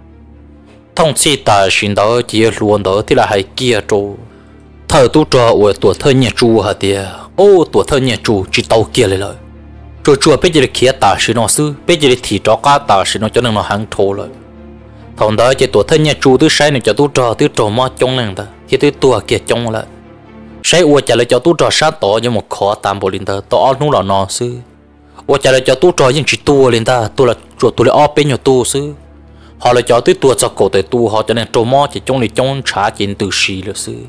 thông chi ta xin đó chỉ luôn đó thì là hay kia trâu thợ tu trò ở tuổi thơ nhà chu hả tiề ô tuổi thơ nhà chu chỉ tàu kia lại rồi rồi chùa bây giờ kia ta xin nó sư bây giờ thì cho cá ta xin nó cho nên nó hàng thô rồi thằng đó chỉ tuổi thơ nhà chu thứ sai này cho tu trò thứ trò mà trong này ta khi thứ tuổi kia trong lại sai ua trả lại cho tu trò sát tỏ như một khó tam bộ linh ta tỏ nó là nó sư ua trả lại cho tu trò nhưng chỉ tu lên ta tu là chuột tu là ở bên nhà tu sư họ lại cho tới tua cho cổ tới tu họ cho nên trâu mò chỉ trong này trong trả tiền từ xì là sư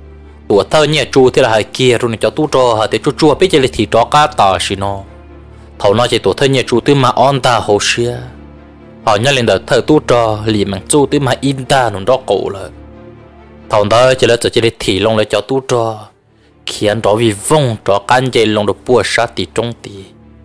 tua thơ nhẹ chu thế là hai kia rồi này cho tu trò họ tới chu chu biết chơi thì trò cá tà xì nó thầu nó chỉ tua thơ nhẹ chu tới mà on ta hồ xia họ nhắc lên đời thơ tu trò liền mang chu tới mà in ta nó đó cổ là thầu đó chỉ là chỉ để thì long lại cho tu trò khiến trò vì vong trò can dây long được bùa sát thì trong thì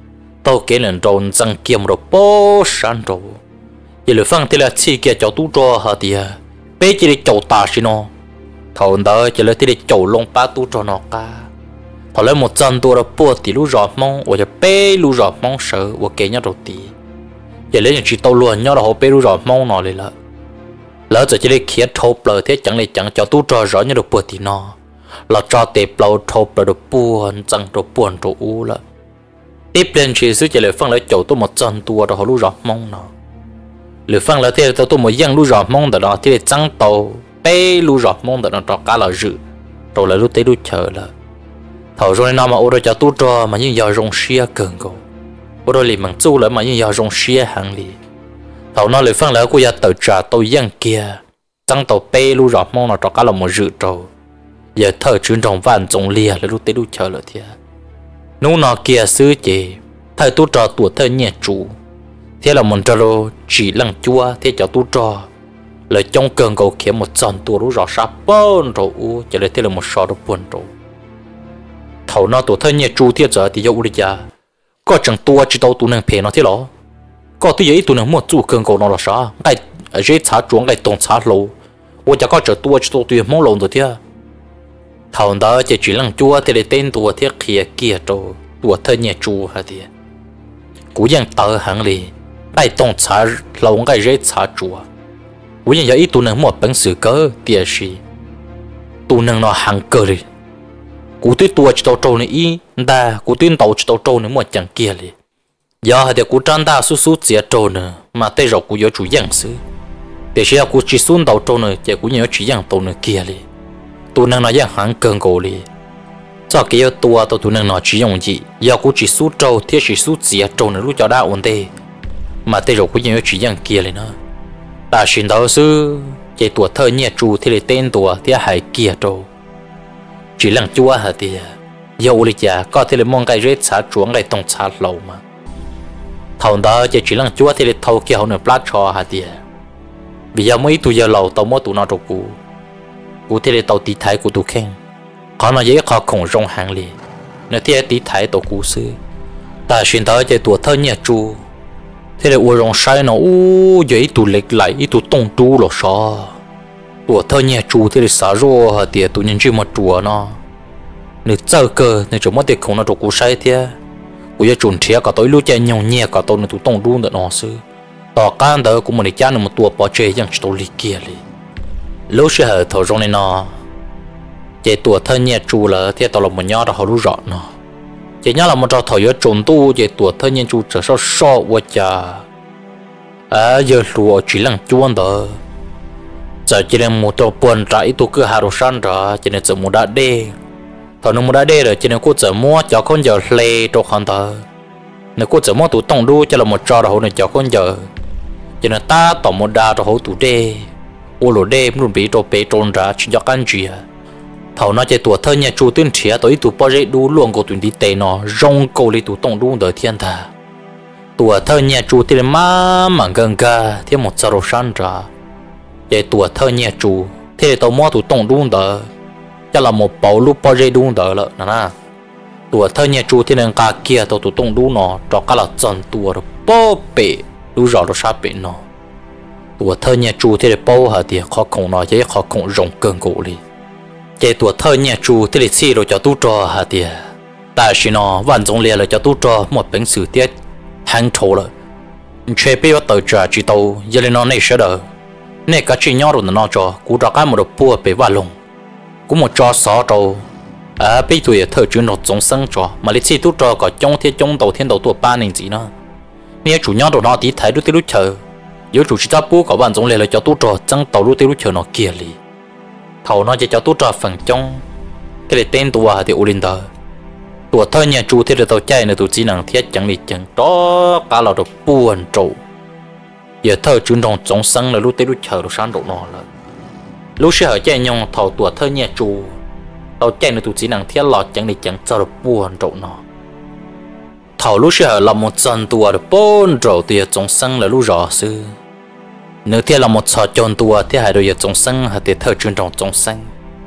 tao kể lần tròn răng kiếm rồi bó san rồi giờ lựa phăng thì là chỉ kia cháu tu trò hả thì bé chỉ để cháu ta xin nó thầu đó chỉ là thì để cháu lông ba tu trò nó cả thầu lấy một chân tu rồi bùa thì lú rõ mong và bé lú rõ mong sợ và kể nhau đầu tiên giờ lấy những chỉ tao luôn nhau là họ bé lú rõ mong nó lại là lỡ giờ chỉ để kia thâu bờ thế chẳng lại chẳng cháu tu trò rõ nhau được bùa thì nó là cho tệp lâu thâu bờ được buồn chẳng được buồn rồi u là tiếp lên chỉ sử chỉ là phân lại chỗ tôi một chân tua rồi họ lú rõ mong nó lựa phân lại theo tôi một dân lú rõ mong đó thì để trắng tàu bé lú rõ mong đó nó cho cá là dự rồi lại lú tới lú chờ là thầu rồi nào mà ô rồi cho tôi cho mà những giờ rong xia cần cầu ô rồi liền bằng chú lại mà những giờ rong xia hàng lì thầu nó lựa phân lại của gia tự trả tôi dân kia trắng tàu bé lú rõ mong nó cho cá là một dự rồi giờ thợ chuyên trồng vạn trồng lìa lại lú tới lú chờ là thiệt nô nọ kia xứ chị thầy tu trò tuổi thơ nhẹ chủ thế là một trò chỉ lăng chua thế cho tu trò lời trong cơn cầu kiếm một tròn tuổi rú rõ sáp bơn rồi u chỉ là thế là một sò đó buồn rồi thầu nó tuổi thơ nhẹ chủ thế giờ thì yêu đi cha có chẳng tua chỉ tao tu năng phê nó thế đó có thứ gì tu năng một chủ cơn cầu nó là sao cái ở dưới xả chuông cái tông xả lô u chả có chờ tua chỉ tao tu mong lồn rồi thế thầu đó chỉ chỉ lăng chua thì để tên tua thế kia kia rồi tua thơ nhẹ chu hả thì cú yang tờ hàng lì cái tông xả lồng cái dưới xả chua cú yang ít tu năng một bản sự cơ tiệt gì tu năng nó hàng cơ đi cú tới tua chỉ tao trâu này ý đa cú tuyên tàu chỉ tao trâu này một chẳng kia đi giờ thì cú trăn đa su su chỉ trâu nữa mà tới rồi cú nhớ chủ yang xứ để xem cú chỉ xuống tàu trâu nữa chỉ cú nhớ chỉ yang tàu nữa kia đi tu năng nó dạng hàng cơn cổ đi cho cái yêu tua tao tu năng nó chỉ dùng gì giờ cú chỉ số trâu thiết chỉ số gì trâu nữa lúc cho đã ổn định mà tới rồi cú nhớ chỉ dạng kia lên nữa ta xin đầu sư chỉ tuổi thơ nhẹ chu thì lấy tên tuổi thì hay kia trâu chỉ lăng chua hả thì dầu đi chả có thể là mong cái rết xả chuông cái tông xả lầu mà thầu đó chỉ chỉ là chúa thì thầu kia họ nửa plát cho hạt tiền vì giờ mấy tụi giờ lầu tàu mỗi tụi nó trục cũ cũ thì tàu tí thái của tụi khen họ nói dễ khó khổng rong hàng liền nếu thì tí thái tàu cũ xưa ta xuyên tới chơi tụi thơ nhà chu thế là uống rong sai nó u dễ tụi lệch lại ít tụi tông chu lo sao tụi thơ nhà chu thì là xả rô hạt tiền tụi nhân chỉ một chùa nó nếu chơi cơ nếu chúng mất tiền không nó trục cũ sai thế bây giờ chuẩn thiệt cả tối lúc chơi nhau nhẹ cả tôi nó tụi tông đun được nó xưa tao can đó cũng mình cha nó một tua bỏ chơi chẳng tôi liệt kia đi lúc xưa ở thầu trong này nó chơi tua thân nhẹ chu là thì tao là một nhau đó họ lúc rõ nó chơi nhau là một trò thầu giờ trốn tu chơi tua thân nhẹ chu trở sau sau quá cha à giờ lúa chỉ là chuan đó giờ chỉ là một trò buồn trái tu cứ hà đồ san đó chỉ là chỉ một đã đê thầu nó một đã đê rồi chỉ là cô chỉ mua cho con giờ lê cho con thờ nếu cô chỉ mua tụ tông đu cho là một trò đó này cho con giờ cho nên ta tỏ một đà cho hậu tụ đê ô lô đê muốn bị cho bé trôn ra chỉ cho căn gì thầu nó chạy tuổi thơ nhà chủ tuyên chia tới tụ bao giờ đu luôn của tuyên đi tây nó rong cầu đi tụ tông đu đời thiên thà tuổi thơ nhà chủ thì má mà gần cả thêm một giờ sáng ra chạy tuổi thơ nhà chủ thì tàu mua tụ tông đu đời cho là một bao lúc bao giờ đu đời lợ nè tuổi thơ nhà chủ thì nên cả kia tàu tụ tông đu nó cho cả là chân tuổi bao bể lúc rõ nó sát bên nó tuổi thơ nhà chu thì để bao hả thì khó khổng nó dễ khó khổng rộng cơn cổ đi cái tuổi thơ nhà chu thì để xí rồi cho tu trò hả thì tại vì nó vẫn giống liền là cho tu trò một bệnh sự tiết hàng thổ rồi chơi bây giờ tới trả chỉ tàu giờ lên nó này sẽ đỡ này cả chỉ nhau rồi nó cho cú ra cái một đợt bùa bị vạ lùng cũng một trò xó trâu à bây tuổi thơ chuyện nó giống sân trò mà lấy xí tu trò có trong thiên trong đầu thiên đầu tuổi ba年gì nữa nếu chủ nhau đồ nó tí thấy lúc tới lúc chờ nếu chủ chỉ cho bố có bạn giống liền là cho tu trò chẳng tàu lúc tới lúc chờ nó kia li thầu nó chỉ cho tu trò phần trong cái này tên tua thì ulin tờ tua thơ nhà chủ thì được tàu chạy nữa tụ chỉ năng thiết chẳng đi chẳng đó cả là được buồn trâu giờ thơ chuyên đồng giống sân là lúc tới lúc chờ được sáng độ nó là lúc sẽ ở chạy nhau thầu tua thơ nhà chủ tàu chạy nữa tụ chỉ năng thiết lọt chẳng đi chẳng cho được buồn trâu nó thầu lúc xưa là một chân tua được bốn trâu thì trong sân là lúc rõ sư nếu thì là một trò chôn tua thì hai đôi trong sân hay thì thơ chuyên trọng trong sân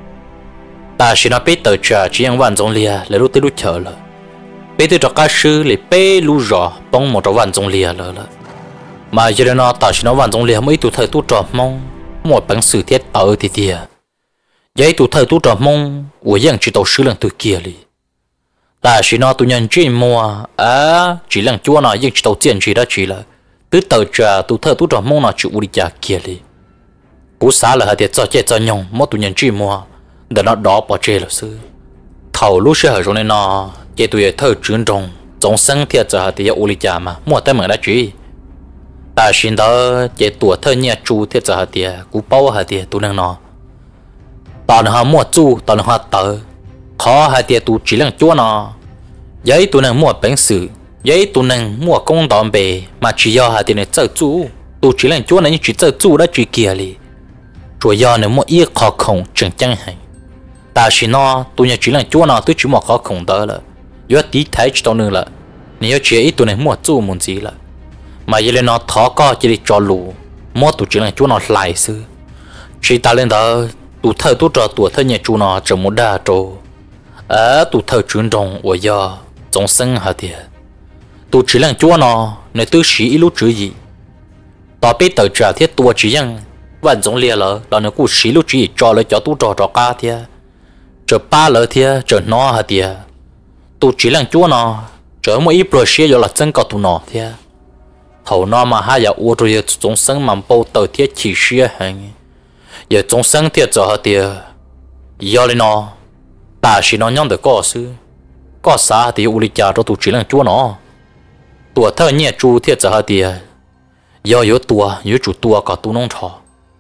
ta chỉ nói biết tới trả chỉ những vạn trong lia là lúc tới lúc chờ là biết tới cho cá sư là biết lúc rõ bông một trò vạn trong lia là là mà giờ nó ta chỉ nói vạn trong lia mấy tụ thời tụ trò mong một bằng sự thiết ở thì thì vậy tụ thời tụ trò mong của những chỉ tàu sư lần từ kia đi ta chỉ nói tụi nhân chỉ mua à chỉ là chúa nói nhưng chỉ đầu tiên chỉ đó chỉ là từ từ trả tụi thợ tụi trò mong nó chịu đi trả kia đi cú xả là hạt cho chết cho nhung mỗi tụi nhân chỉ mua để nó đó bỏ chơi là sư thầu lúc xưa rồi nên nó cái tụi thợ chuyên trồng trồng sinh thiệt cho hạt tiền đi trả mà mua tới mày đã chỉ ta xin đó cái tụi thợ nhà chú thiệt cho hạt tiền cú bao hạt tiền tụi năng nó tao nó mua chú tao nó tờ khó hai tiệt tụ chỉ là chúa nó giấy tụ năng mua bánh sử giấy tụ năng mua công đòn bề mà chỉ do hai tiệt này chơi chú tụ chỉ là chúa này chỉ chơi chú đã chỉ kia li chủ do này mua ít khó khổng chẳng chẳng hay ta chỉ nó tụ nhà chỉ là chúa nó tôi chỉ mua khó khổng đó là do tí thấy chỉ tao nữa là nếu chỉ ít tụ này mua chú muốn gì là mà giờ lên nó thọ co chỉ để cho lù mua tụ chỉ là chúa nó lại sư chỉ ta lên đó tụ thợ tụ trò tụ thợ nhà chú nó chỉ một đa trâu à tụ thợ chuyên trọng của do trong sân hả thì tụ chỉ là chúa nó nơi tư sĩ lúc chữ gì tao biết tờ trả thiết tụ chỉ rằng vẫn giống lia lỡ đó nếu cụ sĩ lúc chỉ cho lấy cho tụ trò trò ca thì chờ ba lỡ thì chờ nó hả thì tụ chỉ là chúa nó chờ mỗi ít bữa xưa là chân có tụ nó thì thầu nó mà hai giờ uống rồi trong sân mà bao tờ thiết chỉ xưa hành giờ trong sân thiết cho hả thì do lên nó ta chỉ nói nhau được có sư có sao thì uli cha cho tụ chỉ là chúa nó tuổi thơ nhẹ chú thiệt giờ thì do yếu tua yếu chủ tua cả tu nông trò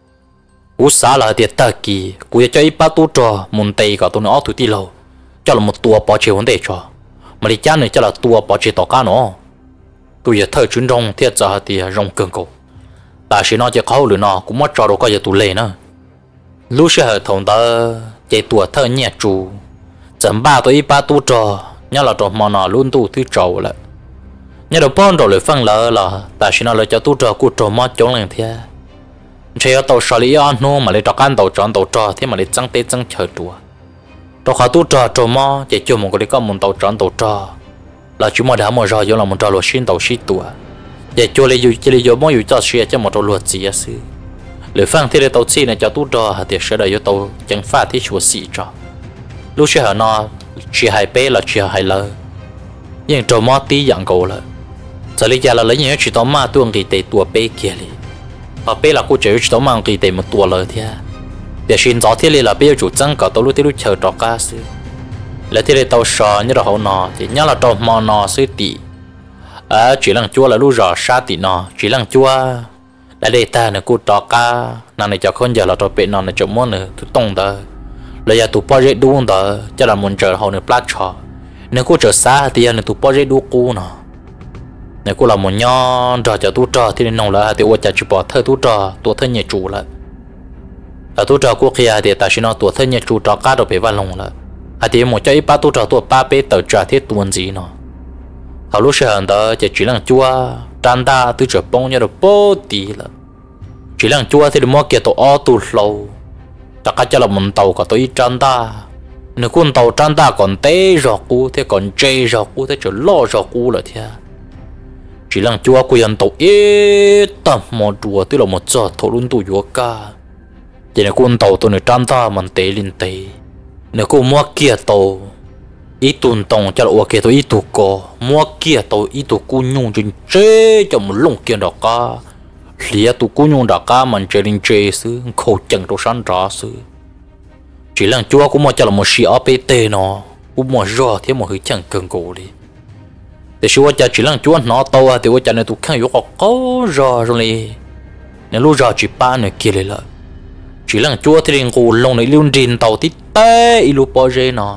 u sao là thiệt ta kỳ cú cho ít ba tu trò muốn tây cả tu nó tu ti lâu cho là một tua bỏ chiều vấn đề trò mà đi cha này cho là tua bỏ chiều tỏ cá nó tu giờ thơ chuyên rong thiệt giờ thì rong cường cổ ta chỉ nói cho khó lừa nó cũng mất trò đâu có giờ tu lệ nữa lúc sẽ thông ta chạy tuổi thơ nhẹ chú chấm ba tới ba tu trò nhớ là trò mà nó luôn tu thứ trầu là nhớ đầu bón rồi lại phân lỡ là ta chỉ nói là cho tu trò cụ trò mót chống lên thế chỉ ở tàu sò lý on nô mà lại trò can tàu tròn tàu trò thế mà lại trăng tê trăng chờ đùa trò khó tu trò trò mót chỉ cho một cái có một tàu tròn tàu trò là chúng mà đã một rồi vô là một trò luật xin tàu xí tua để cho lấy dù chỉ lấy dù mỗi dù cho xí cho một trò luật gì à xí lời phăng thế để tàu xí này cho tu trò thì sẽ đợi vô tàu chẳng phát thì chùa xí trò lúc sẽ hở nó chỉ hai bé là chỉ hai lơ nhưng trò mót tí dạng cổ là giờ lý do là lấy những chuyện đó mà tuồng kỳ tệ tua bé kia đi họ bé là cô chơi chuyện đó mà kỳ tệ một tua lơ thế để xin rõ thế là bé chủ trắng cả tàu lúc tí lúc chờ trò cá xí là thế để tàu sò như là hậu nọ thì nhớ là trò mò nọ xí tỉ à chỉ lăng chua là lúc rõ sa tỉ nọ chỉ lăng chua là để ta nữa cô trò cá nàng này cho con giờ là trò bé nọ này cho món nữa tụi tông đó là giờ tụi bao giờ đuông đó cho là muốn chờ hậu nữa plát chó nếu cô chờ xa thì giờ này tụi bao giờ đuông cô nọ nếu cô là một nhon trò cho tụi trò thì nông là thì ô chả chỉ bỏ thơ tụi trò tụi thơ nhà chủ là ở tụi trò cô kia thì ta chỉ nói tụi thơ nhà chủ trò cá đồ bé vào lồng là à thì một cho ít ba tụi trò tụi ba bé tờ trả thiết tuần gì nọ họ lúc sau đó chỉ chỉ là chua tràn đa tụi trò bông như là bố tí là chỉ là chua thì mua kia tụi o tụi lâu tất cả cho là một tàu có tụi tràn đa nếu con tàu tràn đa còn té giọt cú thế còn chê giọt cú thế chỉ lo giọt cú là thế chỉ là chúa của dân tộc ít tầm một đùa tức là một giờ thổ luôn tụ chúa ca chỉ là con tàu tôi này trăn ta mình tế linh tế nếu cô mua kia tàu ít tuần tông cho là kia tôi ít tụ co mua kia tàu ít tụ cu nhung trên chế cho một lồng kia đó ca lìa tụ cu nhung đó ca mình chơi linh chế xứ khâu chân đồ sắn rõ xứ chỉ là chúa cũng mua cho là một xí áp tê nó cũng mua rõ thế một hơi chẳng cần cổ đi để xưa cha chỉ là chúa nó tàu thì tôi cha này tôi khang yếu có có rõ rồi này nếu lúc rõ chỉ ba này kia lại chỉ là chúa thì liền ngủ lông này luôn trên tàu tí té ilu po rê nó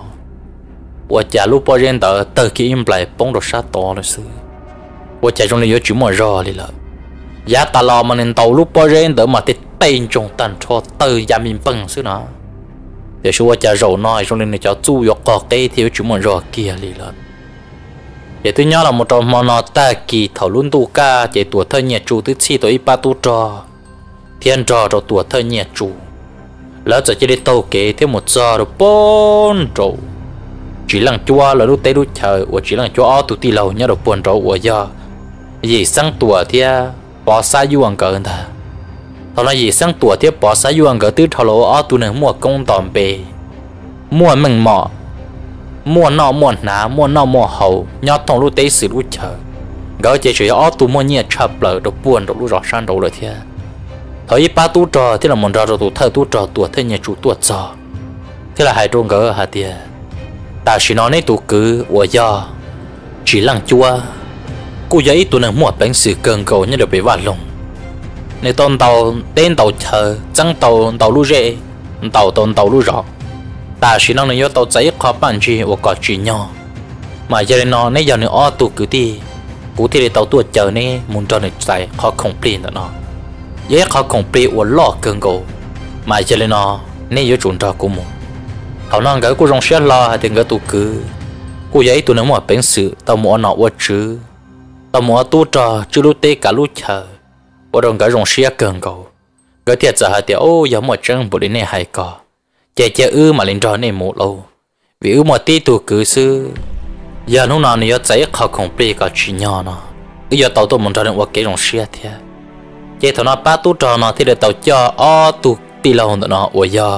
tôi cha lúc po rê tờ tờ kia im lại bóng đồ sát to rồi xứ tôi cha trong này yếu chỉ một rõ đi là giá ta lo mà nên tàu lúc po rê tờ mà tết tên trong tàn cho tờ giá mình bằng xứ nó để xưa cha rầu nói trong này cho chú yếu có cái thì chỉ một rõ kia đi là để tôi nhớ là một trong món nó ta kỳ thảo luôn tu ca để tuổi thơ nhẹ chủ thứ chi tuổi ba tu trò thiên trò rồi tuổi thơ nhẹ chủ lỡ giờ chỉ để tàu kế thêm một giờ rồi bốn trâu chỉ là chua là lúc tây lúc chờ và chỉ là chua ó tụ tì lầu nhớ được buồn trâu của giờ gì sang tuổi thì bỏ xa du ăn cờ ta thằng là gì sang tuổi thì bỏ xa du ăn cờ tứ thảo lỗ ó tụ này mua công tòm bề mua mình mỏ mua nọ mua ná mua nọ mua hậu nhớ thằng lúc tây xử lúc chờ gỡ chỉ chỉ ó tụ mua nhẹ chập lợ được buồn được lúc rõ sang đầu rồi thì thời ba tu trò thì là một trò rồi tu thơ tu trò tuổi thơ nhà chủ tuổi trò thế là hai trung gỡ hả tiề ta chỉ nói này tu cứ của do chỉ lăng chua cô giấy tu năng mua bánh sự cần cầu như được bị vặt lồng này tôn tàu tên tàu chờ trăng tàu tàu lu rễ tàu tôn tàu lu rõ ta chỉ nói này tàu giấy khó bàn chi của có chỉ nhỏ mà giờ nó này giờ nữa tu cứ đi cụ thì tàu tuổi chờ này muốn cho này chạy khó không plin nữa nó dễ khó không bị uổng lo cơn gỗ mà cho nên nó nên yếu chuẩn trò của mình họ nói cái cô rong xe lo thì cái tụ cứ cô giấy tụ nó một bánh sự tao mua nọ qua chứ tao mua tu trò chứ lúc tê cả lúc chờ và đồng cái rong xe cơn gỗ cái thiệt giờ thì ô giờ một chân bộ đến này hay cò chạy chạy ư mà lên trò này một lâu vì ư một tí tụ cứ sư giờ lúc nào này chạy khó không bị cả chuyện nhỏ nó giờ tao tôi muốn trò đến qua cái rong xe thiệt chế thằng nó ba tu trò nó thì để tàu cho o tu tì lâu tụi nó ủa giờ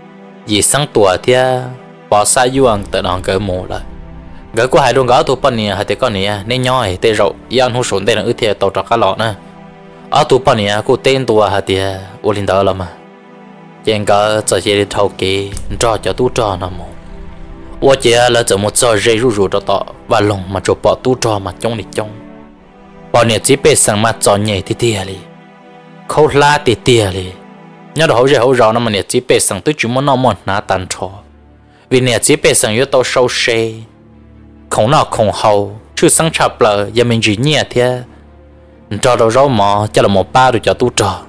vì sáng tuổi thì bỏ xa yuan tụi nó gỡ mù lại gỡ của hai đôi gỡ tụi bọn này hai tụi con này nên nhoi tê rậu yên hú sồn tê là ư thì tàu trò cá lọ nè ở tụi bọn này cô tên tụi hai tụi ủa linh đó là mà trên gỡ giờ chỉ để thâu kì trò cho tu trò nó mù ủa chỉ là giờ một giờ dây rú rú cho tọ và lòng mà cho bỏ tu trò mà trong đi trong bọn này chỉ biết sang mặt trò nhẹ thì tia đi khâu la tê tê đi nhớ đó hậu giờ hậu giờ nó mà nè chỉ biết sang tới chúng nó mòn ná tan trò vì nè chỉ biết sang yếu tố sâu xe không nào không hậu chứ sang chập lờ giờ mình chỉ nhẹ thế trò đầu rau mò cho là một ba được cho tu trò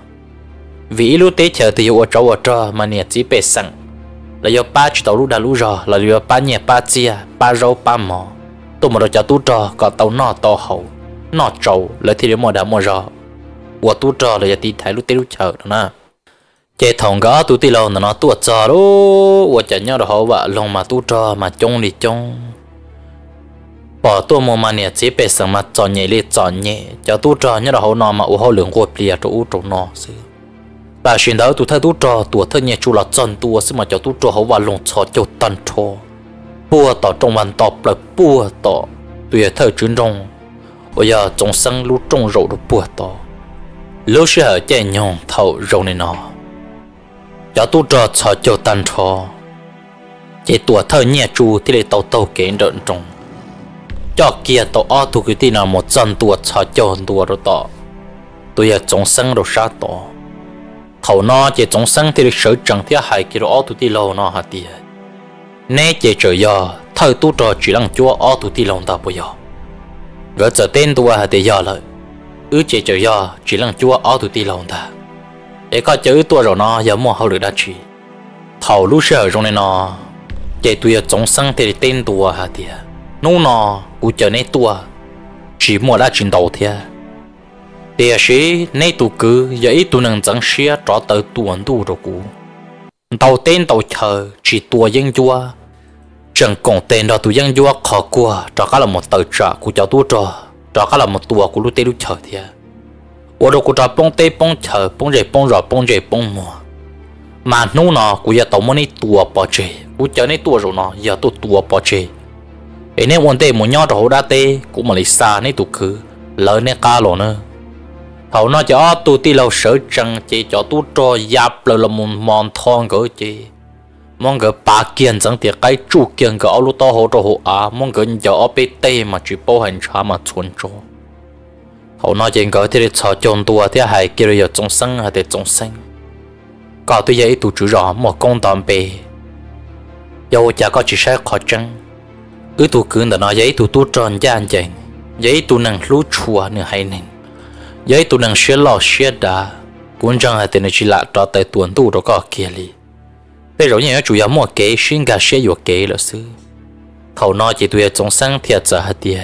vì lúc tế chờ thì yếu trò trò mà nè chỉ biết sang là do ba chỉ tàu lúc đã lúc rồi là do ba nhẹ ba chia ba rau ba mò tôi mà được cho tu trò có tàu nọ to hậu nó trâu lấy thì mua đã mua rõ của tu trò là tí thái lúc tê lúc chờ đó nè chế thòng gõ tu tì lâu nó tuột trò đó của chả nhau đó họ vợ lòng mà tu trò mà trông đi trông bỏ tua mua mà nè chế bề sẵn mà trò nhẹ lên trò nhẹ cho tu trò nhớ đó họ nọ mà u họ lượng của bìa cho u trâu nọ xí bà xuyên đó tu thay tu trò tu thay nhẹ chú là chân tu xí mà cho tu trò họ vợ lòng trò cho tân trò bùa tỏ trong văn tỏ bật bùa tỏ tùy thời chuyên rong bây giờ trong sân lúc trong rậu được bùa tỏ lúc sẽ ở chạy nhông thầu rậu này nó cho tu trò cho cho tan trò chỉ tuổi thơ nhẹ chu thì để tàu tàu kế đợn trong cho kia tàu o tu cái tin nào một chân tuổi cho cho tuổi rồi tỏ tôi giờ trong sân rồi sát tỏ thầu nó chỉ trong sân thì được sở chẳng thì hai kia o tu ti lâu nó hạt tiền nè chỉ chờ giờ thời tu trò chỉ làm chúa o tu ti lâu ta bây giờ gỡ giờ tên tu hạt tiền giờ lại ứ chỉ chờ giờ chỉ làm chúa o tu ti lâu ta để có chữ tua rồi nó giờ mua hậu được đa chỉ thầu lúc sợ trong này nó chỉ tùy trong sân thì tên tua hả tiệt nô nó cũng chờ này tua chỉ mua đã chuyển đầu thiệt để sĩ này tu cứ giờ ít tu năng chẳng xia cho tới tuần tu rồi cũ đầu tên đầu chờ chỉ tua dân chúa chẳng còn tên đó tu dân chúa khó qua cho cả là một tờ trả của cháu tu trò cho cả là một tua của lúc tê lúc chờ thiệt我都顾着帮地帮车帮着帮着帮着帮么，mà nô nó cũng giờ tàu money tua bỏ chơi, cũng chờ này tua rồi nó giờ tôi tua bỏ chơi, ấy nên vấn đề một nhau rồi đã tê cũng mà lấy xa này tụ cứ lỡ này cá rồi nữa, hậu nó cho tụ ti lâu sở chẳng chỉ cho tụ cho giáp là một món thon cỡ chỉ, mong cái ba kiện chẳng thì cái chủ kiện cái áo lụa to hồ cho hồ à, mong cái giờ ở bên tây mà chỉ bao hành trả mà chuẩn cho họ nói chuyện có thể cho chọn tua thì hay kêu là trong sân hay để trong sân có tôi dạy tụ chủ rõ một con tôm bể dầu chả có chỉ sai khó chăng ứ tụ cứ là nói dạy tụ tụ tròn gian chừng dạy tụ năng lú chùa nữa hay nên dạy tụ năng xé lò xé đá cũng chẳng hay để nó chỉ là cho tới tuần tụ đó có kia li bây giờ như chủ yếu một cái xuyên cả xé vô cái là sư họ nói chỉ tôi trong sân thiệt giờ hay tiền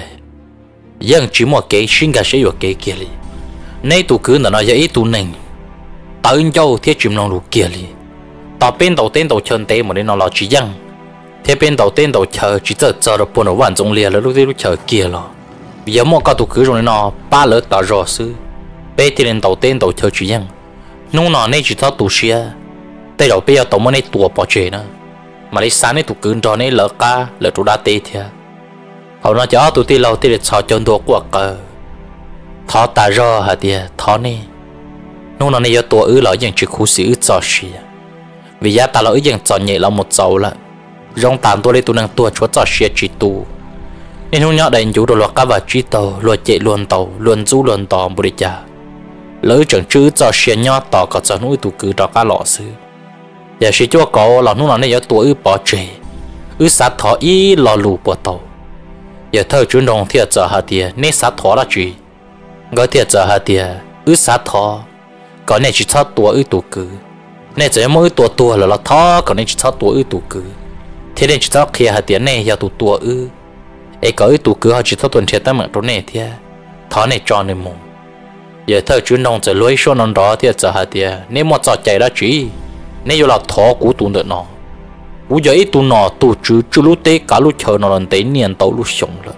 dân chỉ một cái sinh cả sẽ có cái kia li, nay tụ cứ là nói vậy tụ nền, tới châu thiết chìm lòng đủ kia li, tao bên đầu tên đầu chân tế mà nên nó là chỉ dân, thế bên đầu tên đầu chờ chỉ chờ chờ được bốn đầu vạn trong liền là lúc lúc chờ kia lo, bây giờ một cái tụ cứ rồi nó ba lỡ tao rõ sư, bây thì lên đầu tên đầu chờ chỉ dân, nung nó nay chỉ tao tụ xia, đây đầu bây giờ tao mới nay tụ bỏ chơi nữa, mà đi sáng nay tụ cứ cho nay lỡ cá lỡ tụ đa tê thiệt họ nói cho tụi ti lâu ti để cho chân đồ của cờ thọ ta rõ hả tiệt thọ nè nông nó này do tuổi ứ lợi dân chỉ khu sĩ ứ cho xì vì giá ta lợi dân cho nhẹ là một dầu là rong tàn tôi đây tụi năng tua chúa cho xì chỉ tu nên hôm nhỏ đầy chủ đồ luật cá và chỉ tàu luật chạy luôn tàu luôn du luôn tàu bùi cha lỡ chẳng chứ cho xì nhỏ tàu có cho nuôi tụi cứ cho cá lọ xứ giờ xì chúa có là nông nó này do tuổi ứ bỏ trẻ ứ sát thọ ý lò lù bỏ tàu giờ thơ chuyên đồng thiệt giờ hạt tiền nên sát thọ là gì gọi thiệt giờ hạt tiền ứ sát thọ còn này chỉ sát tua ứ tụ cứ này chỉ mỗi tua tua là là thọ còn này chỉ sát tua ứ tụ cứ thế nên chỉ sát kia hạt tiền này giờ tụ tua ứ ấy có ứ tụ cứ họ chỉ sát tuần thiệt tam mạng chỗ này thiệt thọ này cho nên mù giờ thơ chuyên đồng chỉ lối số non đó thiệt giờ hạt tiền nên một giờ chạy là gì nên giờ là thọ của tụ được nó bây giờ ít tụ nọ tụ chứ chứ lúc tết cả lúc chờ nó lần tết niên tàu lúc sống rồi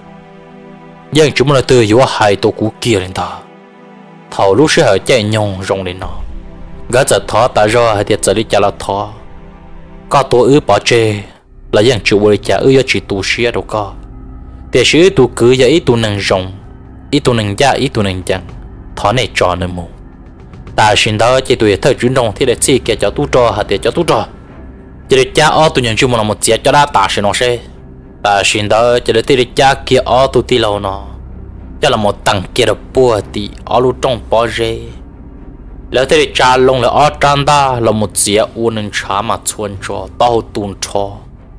nhưng chúng là từ giữa hai tụ cũ kia lên ta thầu lúc sẽ ở chạy nhông rong lên nó gã giật thọ ta ra hay tiệt giờ đi trả là thọ có tụ ư bỏ chê là những chủ bồi trả ư chỉ tụ xía đâu có tiệt sĩ tụ cứ giờ ít tụ năng rong ít tụ năng giá ít tụ năng chẳng thọ này cho nên mù ta xin đó chỉ tụi thời chuyển động thì để chỉ kể cho tụ trò hay tiệt cho tụ trò chỉ để cha ở tụi nhận chung một một chiếc cho đã ta xin nó sẽ ta xin đó chỉ để để cha kia ở tụi ti lâu nó cho là một tầng kia được bùa thì ở lúc trong bao rê lỡ thế để cha lông là ở trang ta là một chiếc u nên trả mà xuân cho tao tuôn cho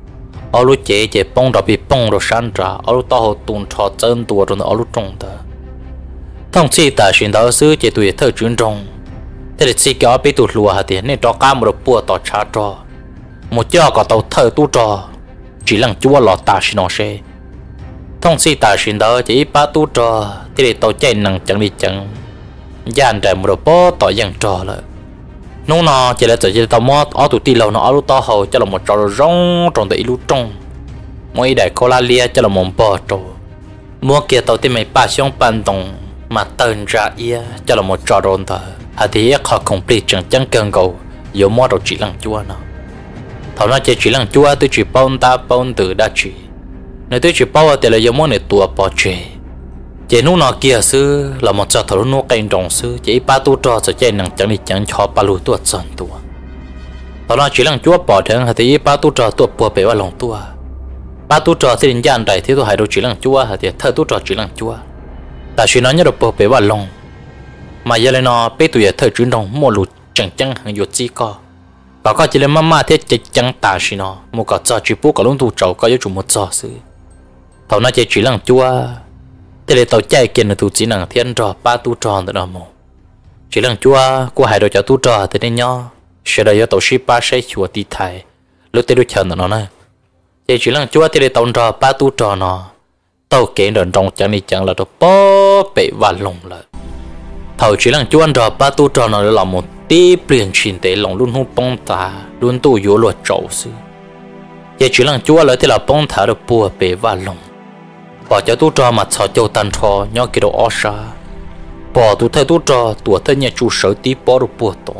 ở lúc chế chế bông đó bị bông rồi sáng ra ở lúc tao tuôn cho chân tua rồi ở lúc trong đó thông chi ta xin đó xứ chỉ tụi thời chuyển trong thế để chỉ kéo bị tụt lùa hả thì nên cho cá một bùa tao trả cho một chỗ có tàu thơ tu trò chỉ là chúa lọ ta xin nó sẽ thông si ta xin đó chỉ ba tu trò thì để tàu chạy nặng chẳng đi chẳng gian đại một bó tỏi dạng trò là nông nọ chỉ là chỉ tàu mót ở tụ ti lâu nó ở lúc to hầu cho là một trò rong tròn tại lúc trong mỗi đại cola lia cho là một bò trò mua kia tàu tiên mày ba xong ban đồng mà tên ra ia cho là một trò rôn thở hà thì họ complete chẳng chẳng cần cầu yếu mua đồ chỉ lăng chua nó thầu nó chỉ chỉ lăng chua tôi chỉ bao ta bao từ đã chỉ nếu tôi chỉ bao thì là yếu mua này tua bỏ chè chỉ nô nọ kia sư là một trò thầu nô cây trồng sư chỉ ba tu trò sẽ chạy nặng chẳng đi chẳng cho ba lù tua chân tua thầu nó chỉ lăng chua bỏ thằng hà thì ba tu trò tua bỏ bể vào lòng tua ba tu trò thì đến gian đại thì tôi hay đồ chỉ lăng chua hà thì thơ tu trò chỉ lăng chua ta chỉ nói nhớ được bỏ bể vào lòng mà giờ này nó bé tụi thợ chuyển động mua lụt chẳng chẳng hàng dột gì co và có chỉ là mama thế chỉ chẳng ta chỉ nó một cái trò chỉ bố cả luôn tụ trâu có yếu chủ một trò sự thầu nó chỉ chỉ lăng chua thế là tàu chạy kia là tụ chỉ năng thiên trò ba tu trò nữa đó mồ chỉ lăng chua qua hai đôi cho tu trò thế nên nhau sẽ đợi tàu ship ba sẽ chùa đi thay lúc tới đôi chân nó nè thì chỉ lăng chua thế là tàu trò ba tu trò nó tàu kén đòn trong chẳng đi chẳng là đồ bó bể và lồng lại thầu chỉ lăng chuan trò ba tu trò nó là một tí biển chuyển tế lòng luôn hung bông ta luôn tu yếu luật trầu sư giờ chỉ lăng chuan lại thì là bông thả được bùa bể và lòng bỏ cho tu trò mà cho châu tan trò nhau kia đồ xa bỏ tu thay tu trò tuổi thay nhà chủ sở tí bỏ được bùa to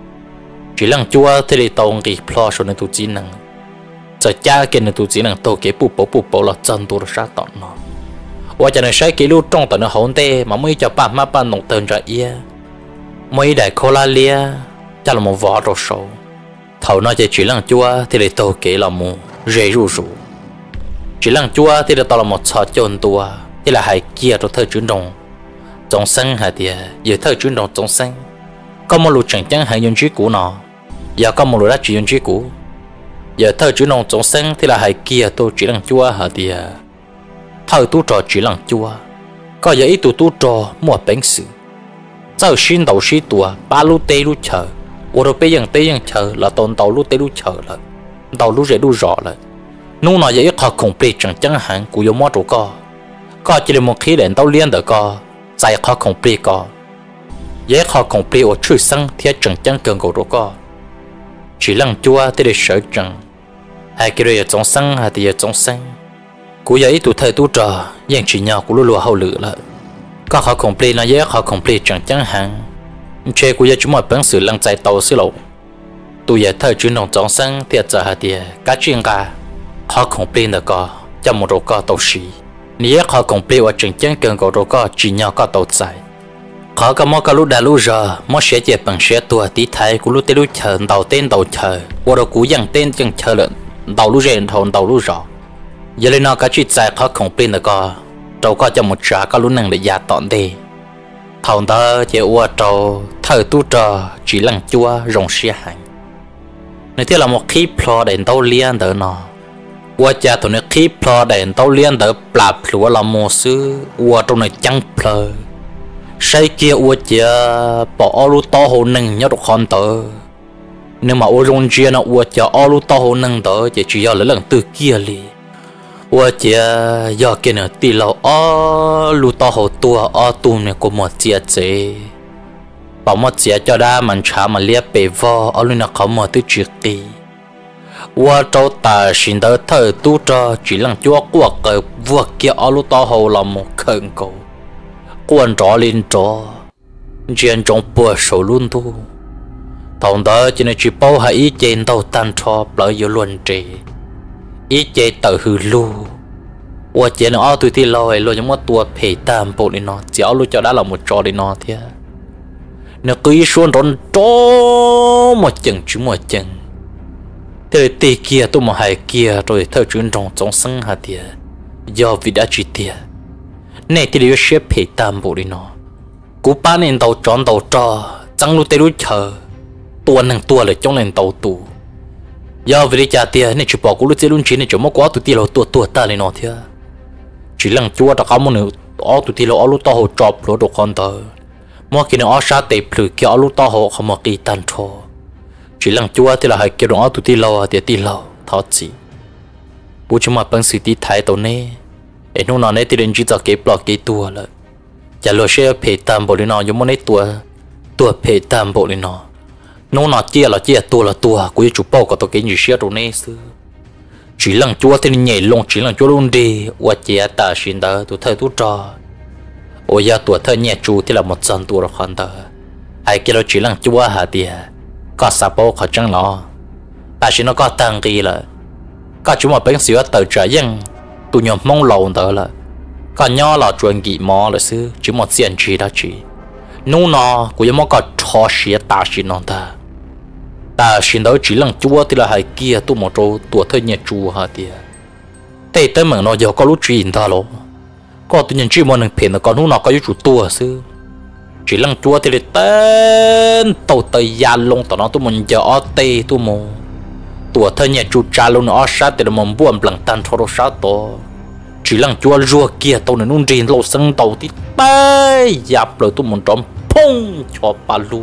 chỉ lăng chuan thì là tàu nghỉ plo số này tu chỉ năng giờ cha kia này tu chỉ năng tàu kế bù bù bù bù là chân tu được sát tọn nóว่าจะในใช้กิลูตรงต่อในห้องเต้มาไม่จะป้ามาป้าหนงเตือนจะเอียไม่ได้โคลาเลียจะละโมวอร์โรโซเท่านั้นจะจีลังจัวที่ได้โตเกละโมเรรูรูจีลังจัวที่ได้ตอละโมชอจนตัวที่ละหายเกียร์ตัวเธอจุนดงจงสังหาเดียอย่าเธอจุนดงจงสังก็มาหลุดจังจังหายยนจีกูนออย่าก็มาหลุดรัชยนจีกูอย่าเธอจุนดงจงสังที่ละหายเกียร์ตัวจีลังจัวหาเดียthợ tu trò chỉ lăng chua có giờ ít tu tu trò mua bánh sự giờ xin đầu xin tua ba lú tê lú chờ ô rồi bây giờ tê giờ chờ là tồn tàu lú tê lú chờ là tàu lú rẻ lú rõ là nô nói giờ ít họ complete chẳng chẳng hạn của yêu mua đồ co có chỉ là một khí đèn tàu liên được co giải họ complete co giờ họ complete ở chui sang thiết chẳng chẳng cần cầu đồ co chỉ lăng chua tê để sợ chẳng hai cái này trong sang hai thì trong sang cú giờ ít tụ thời tụ trò nhưng chỉ nhau cú lùa hậu lửa lại có họ complete là dễ họ complete chẳng chẳng hạn chơi cú giờ chúng mọi bản sự lăng chạy tàu xí lộ tụ giờ thời chuyên nông trong sáng tiệt giờ hạt tiệt cá chuyên cá họ complete được co cho một đồ co tàu xí nếu họ complete và chẳng chẳng cần có đồ co chỉ nhau có tàu chạy họ có mỗi cái lúc đã lúc giờ mỗi sẽ chơi bằng sẽ tua tí thái cú lúc tới lúc chờ tàu tên tàu chờ qua đồ cú dặn tên chẳng chờ lợn tàu lúc rèn thôn tàu lúc rõ giờ lên nó cái chuyện dài khó không tin được co trâu có cho một trả có lúc năng để giả tọn đi thằng ta chỉ qua trâu thợ tu trò chỉ lăng chua rồng xe hành nếu thế là một khí plo đèn tàu liên đỡ nó qua cha tụi nó khí plo đèn tàu liên đỡ plap lúa là một sư qua trong này trắng plo say kia qua cha bỏ lú to hồ nâng nhớ được con tớ nếu mà ô rong chia nó qua cha lú to hồ nâng tớ chỉ chỉ do lấy lần từ kia liว่าเจ้าอยากกินตีเราอ้อลูต่อหัวตัวอ้อตูเนี่ยกูหมดเจียเจป่าวหมดเจียจะได้มันช้ามันเลี้ยไปวออ้อลูน่ะเขาหมดตัวจีกีว่าเจ้าตาสินเดอเธอตู้จอจีหลังจั่วกวกเกิดวัวเกี่ยวอ้อลูต่อหัวเราหมดเขินกูกวนจ่อลินจ่อเจียนจงปวดโซลุ่นตู้ตอนเดอจีเนี่ยจีเป้าหายเจนเต้าตันชอบเลยอยู่ล้วนเจít chế tự hư lu, và chế nó ao tụi thì lòi lòi những món tua phê tam bộ đi nó, chỉ ao lu cho đã là một trò đi nó thế, nó cứ ý xuân rộn tró một chừng chứ một chừng, thế tì kia tôi một hai kia rồi thợ chuyên trồng trong sân hạt tiền, do vì đã chỉ tiền, này thì điều xếp phê tam bộ đi nó, cú ba nên tàu tròn tàu trò, chẳng lu tê lu chờ, tua năng tua lại trong nền tàu tù. giờ về trả tiền này chỉ bỏ cú lúc chơi luôn chỉ này chỉ mất quá tụi tiền là tua tua ta lên nó thế chỉ lăng chua đã có một nửa ở tụi tiền là ở lúc to hồ chọc lỗ đồ con tờ mỗi khi nó ở sát tệ phử kia ở lúc to hồ không một kỳ tan trò chỉ lăng chua thì là hai kiểu ở tụi tiền lâu thì tiền lâu thọ gì bố chúng mà bằng sự tí thái tổ nè ấy nó nói thì đến chỉ cho cái blog cái tua là chả lo xe phê tam bộ đi nó giống mấy tua tua phê tam bộ đi nó nó nói chia là chia tua là tua của chủ bao có tôi cái gì xe rồi nè xưa chỉ lần chúa thì nhảy lông chỉ lần chúa luôn đi và chia ta xin đó tôi thấy tôi cho ôi giờ tuổi thơ nhẹ chú thì là một dân tuổi rồi đó ai kia chỉ lần chúa hả tiệt có sao bao khó chẳng lo ta chỉ nó có tăng kỳ là có chúng mà bên xíu tờ trả dân tụi nhóm mong lâu đó là có nhỏ là chuyện gì mà là xứ chỉ một chuyện gì đó chỉ nô nó cũng giống có cho xía ta xin nó ta ta xin đó chỉ lần chúa thì là hai kia tụi một chỗ tuổi thơ nhẹ chú hả tiệt tây tới mình nó giờ có lúc chuyện ta lo có tụi nhân chỉ một lần phèn là có nô nó có chủ tua xứ chỉ lần chúa thì là tên tàu tây già lông tao nó tụi mình giờ ở tây tụi mồ tuổi thơ nhẹ chú cha luôn ở sát thì là mình buồn bằng tan thô sát to chỉ lần chúa rùa kia tàu này nung rìn lâu sân tàu thì bay dạp rồi tụi mình trộm phông cho ba lu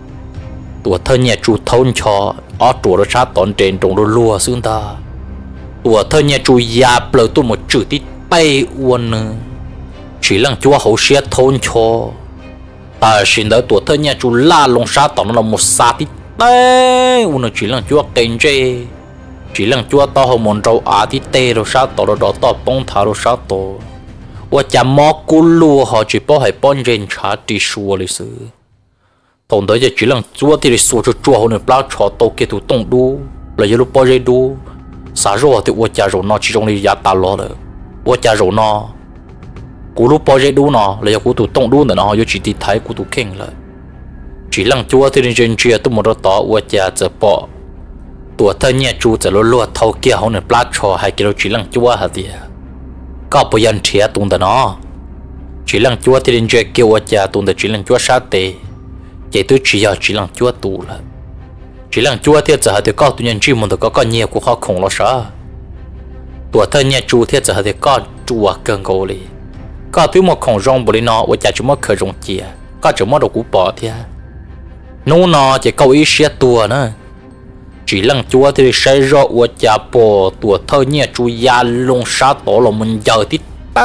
tuổi thơ nhẹ chú thôn cho ở tuổi đó sát tòn trên trong đôi lúa xương ta tuổi thơ nhẹ chú dạp rồi tụi mình chửi tí bay uốn chỉ lần chúa hậu xe thôn cho ta xin đỡ tuổi thơ nhẹ chú la lông sát tòn nó là một sa tí tê u nó chỉ là chúa tên chê chỉ là chúa to hơn một trâu á thì tê rồi sao tổ rồi đó to bông thả rồi sao tổ và chả mò cú lùa họ chỉ bảo hay bọn人查đi xua lịch sử tổng tới chỉ là chúa thì xua cho chúa hơn bao cho tổ kia thủ tổng đu là giờ lúc bao giờ đu sao rồi thì và chả rồi nó chỉ trong này giá ta lo rồi và chả rồi nó cú lúc bao giờ đu nó là giờ cú thủ tổng đu nữa nó giờ chỉ đi thấy cú thủ khen lại chỉ lăng chúa thì nên chuyện tôi một đó và cha giờ bỏ tuổi thơ nhẹ chú giờ lúa lúa thâu kia họ nên plát cho hai kilo chỉ lăng chúa hả tiệt có bây giờ chia tung đó nó chỉ lăng chúa thì nên chuyện kêu và cha tung đó chỉ lăng chúa sát tệ vậy tôi chỉ giờ chỉ lăng chúa tụ là chỉ lăng chúa thì giờ thì có tụi nhân chỉ muốn được có con nhiều của họ khổng lo sao tuổi thơ nhẹ chú thì giờ thì có chúa cần cầu đi có thứ một khổng rong bồ đi nó và cha chúng mất khởi rong chia có chúng mất đồ cũ bỏ thì nô nó chỉ câu ý xe tua nữa chỉ lần chúa thì sẽ rõ của cha bò tua thơ nhẹ chú ya lông sa tổ là mình giờ thì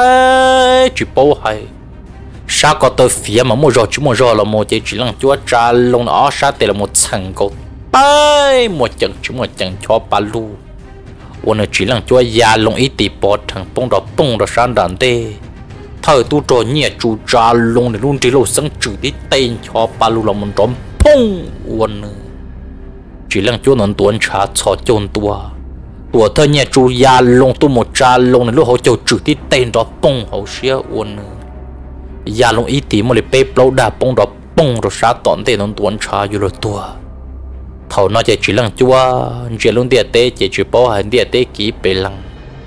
bé chỉ bao hay sa có tới phía mà mua rồi chứ mua rồi là một chỉ chỉ lần chúa cha lông nó sa thì là một层cầu bé một trận chứ một trận cho ba luวันchỉ lần chúa ya lông ít thì bỏ thằng bông đó bông đó sang đàn tê thời tu trò nhẹ chú cha lông để luôn chỉ lộ sáng chữ đi tên cho ba lu là mình trộm phong uốn chỉ lần chúa nón tuấn trả cho chôn tua tua thơ nhẹ chú ya lông tu một cha lông này lúc họ chầu chữ tí tên đó phong hậu xía uốn ya lông ít tí mà để bê lâu đà phong đó phong rồi sát tọn tên nón tuấn trả vô rồi tua thầu nó chỉ chỉ lần chúa chỉ luôn địa tế chỉ chỉ bảo hành địa tế kỹ bê lăng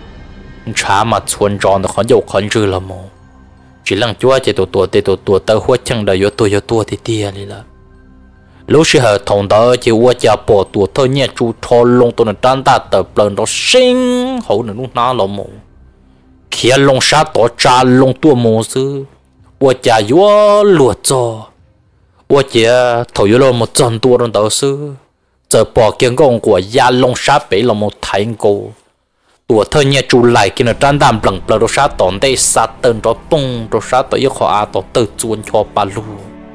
trả mà xuân tròn nó khó dầu khó chữ là mồ chỉ lần chúa chỉ tổ tổ tê tổ tổ tao hoa chẳng đời vô tua vô tua thì tia đi là lúc xưa họ thòng đó chỉ qua cha bỏ tuổi thơ nhẹ chú thò lông tôi nó tan ta tập lần đó sinh hậu nó lúc nào là mồ kia lông sát tỏ cha lông tua mồ sư qua cha vô luộc cho qua cha thầu vô một chân tua trong đó sư giờ bỏ kiêng công của gia lông sát bể là một thành cổ tuổi thơ nhẹ chú lại kia nó tan đam lần lần đó sát tỏn đây sát tên đó bung đó sát tỏ yêu họ à tỏ tự chuồn cho ba lu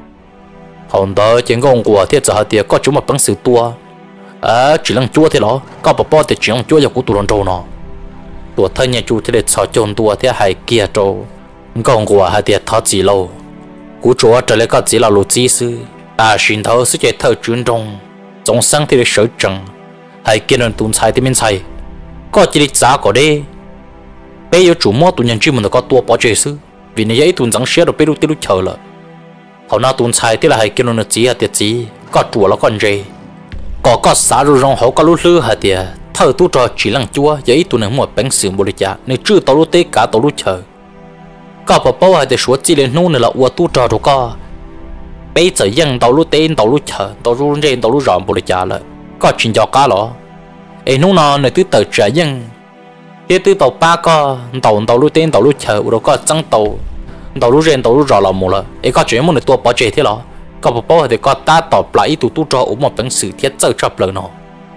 hòn đó chuyện công của thiết giờ thì có chúng mà bằng sự tua à chỉ lần chúa thì đó có bảo bảo thì chỉ lần chúa giờ của tụi nó trâu nó tuổi thơ nhẹ chú thì để xóa chôn tua thì hay kia trâu công của hai tiệt thọ chỉ lâu cú chúa trở lại có chỉ là lô chi sư ta xin thọ sư chạy thọ chuyên trong trong sáng thì để sở trần hay kia nên tuôn xài thì mình xài có chỉ để giá có đi bây giờ chủ mua tụi nhân chuyên mình có tua bỏ chơi sư vì này ấy tuôn trắng xé rồi bây giờ tiêu chờ là họ nào tuôn xài thì là hay kia nó chỉ là tiệt chỉ có chùa là con gì có có xã rồi rong họ có lúa lư hả tiệt thợ tu trò chỉ lăng chúa vậy tụi này một bánh sườn bồ đề cha nên chưa tàu lúa tê cả tàu lúa chờ có bảo bảo hay để số chỉ lên nô này là uo tu trò rồi có bây giờ dân tàu lúa tê tàu lúa chờ tàu lúa trên tàu lúa rọn bồ đề cha là có chuyện cho cá lọ ấy nô nó này tứ tờ trả dân thế tứ tàu ba có tàu tàu lúa tê tàu lúa chờ rồi có trắng tàu tàu lúa trên tàu lúa rò là một là ấy có chuyện một người tua bỏ chạy thế đó có bảo bảo thì có ta tọp lại tụ tu cho ủng một bản sự thiết chơi chập lần nó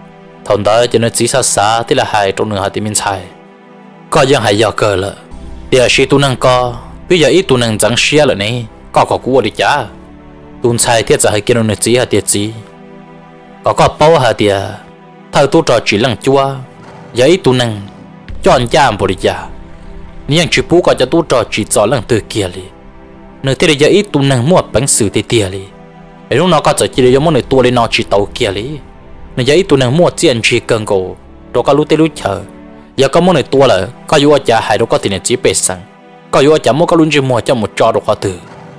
thằng đó cho nên chỉ xa xa thế là hai trong nửa hai thì mình xài có dân hay do cờ là giờ khi tu năng co bây giờ ít tu năng chẳng xia rồi này có có cua đi chả tuần sai thiết giờ hay kia nó chỉ hạt tiệt gì có có bao hạt tiệt thợ tu trò chỉ lăng chua giờ ít tu năng chọn chạm bồi đi chả nhưng chỉ bố có cho tu trò chỉ cho lăng từ kia đi nơi thế giờ ít tu năng mua bánh sứ tê tê đi để lúc nó có giờ chỉ để mua nơi tu lên nó chỉ tàu kia đi nơi giờ ít tu năng mua tiền chỉ cần cổ rồi có lúc tê lúc chờ giờ có mua nơi tu là có yếu chả hay đâu có tiền chỉ bể sang có yếu chả mua có luôn chỉ mua cho một trò được họ từ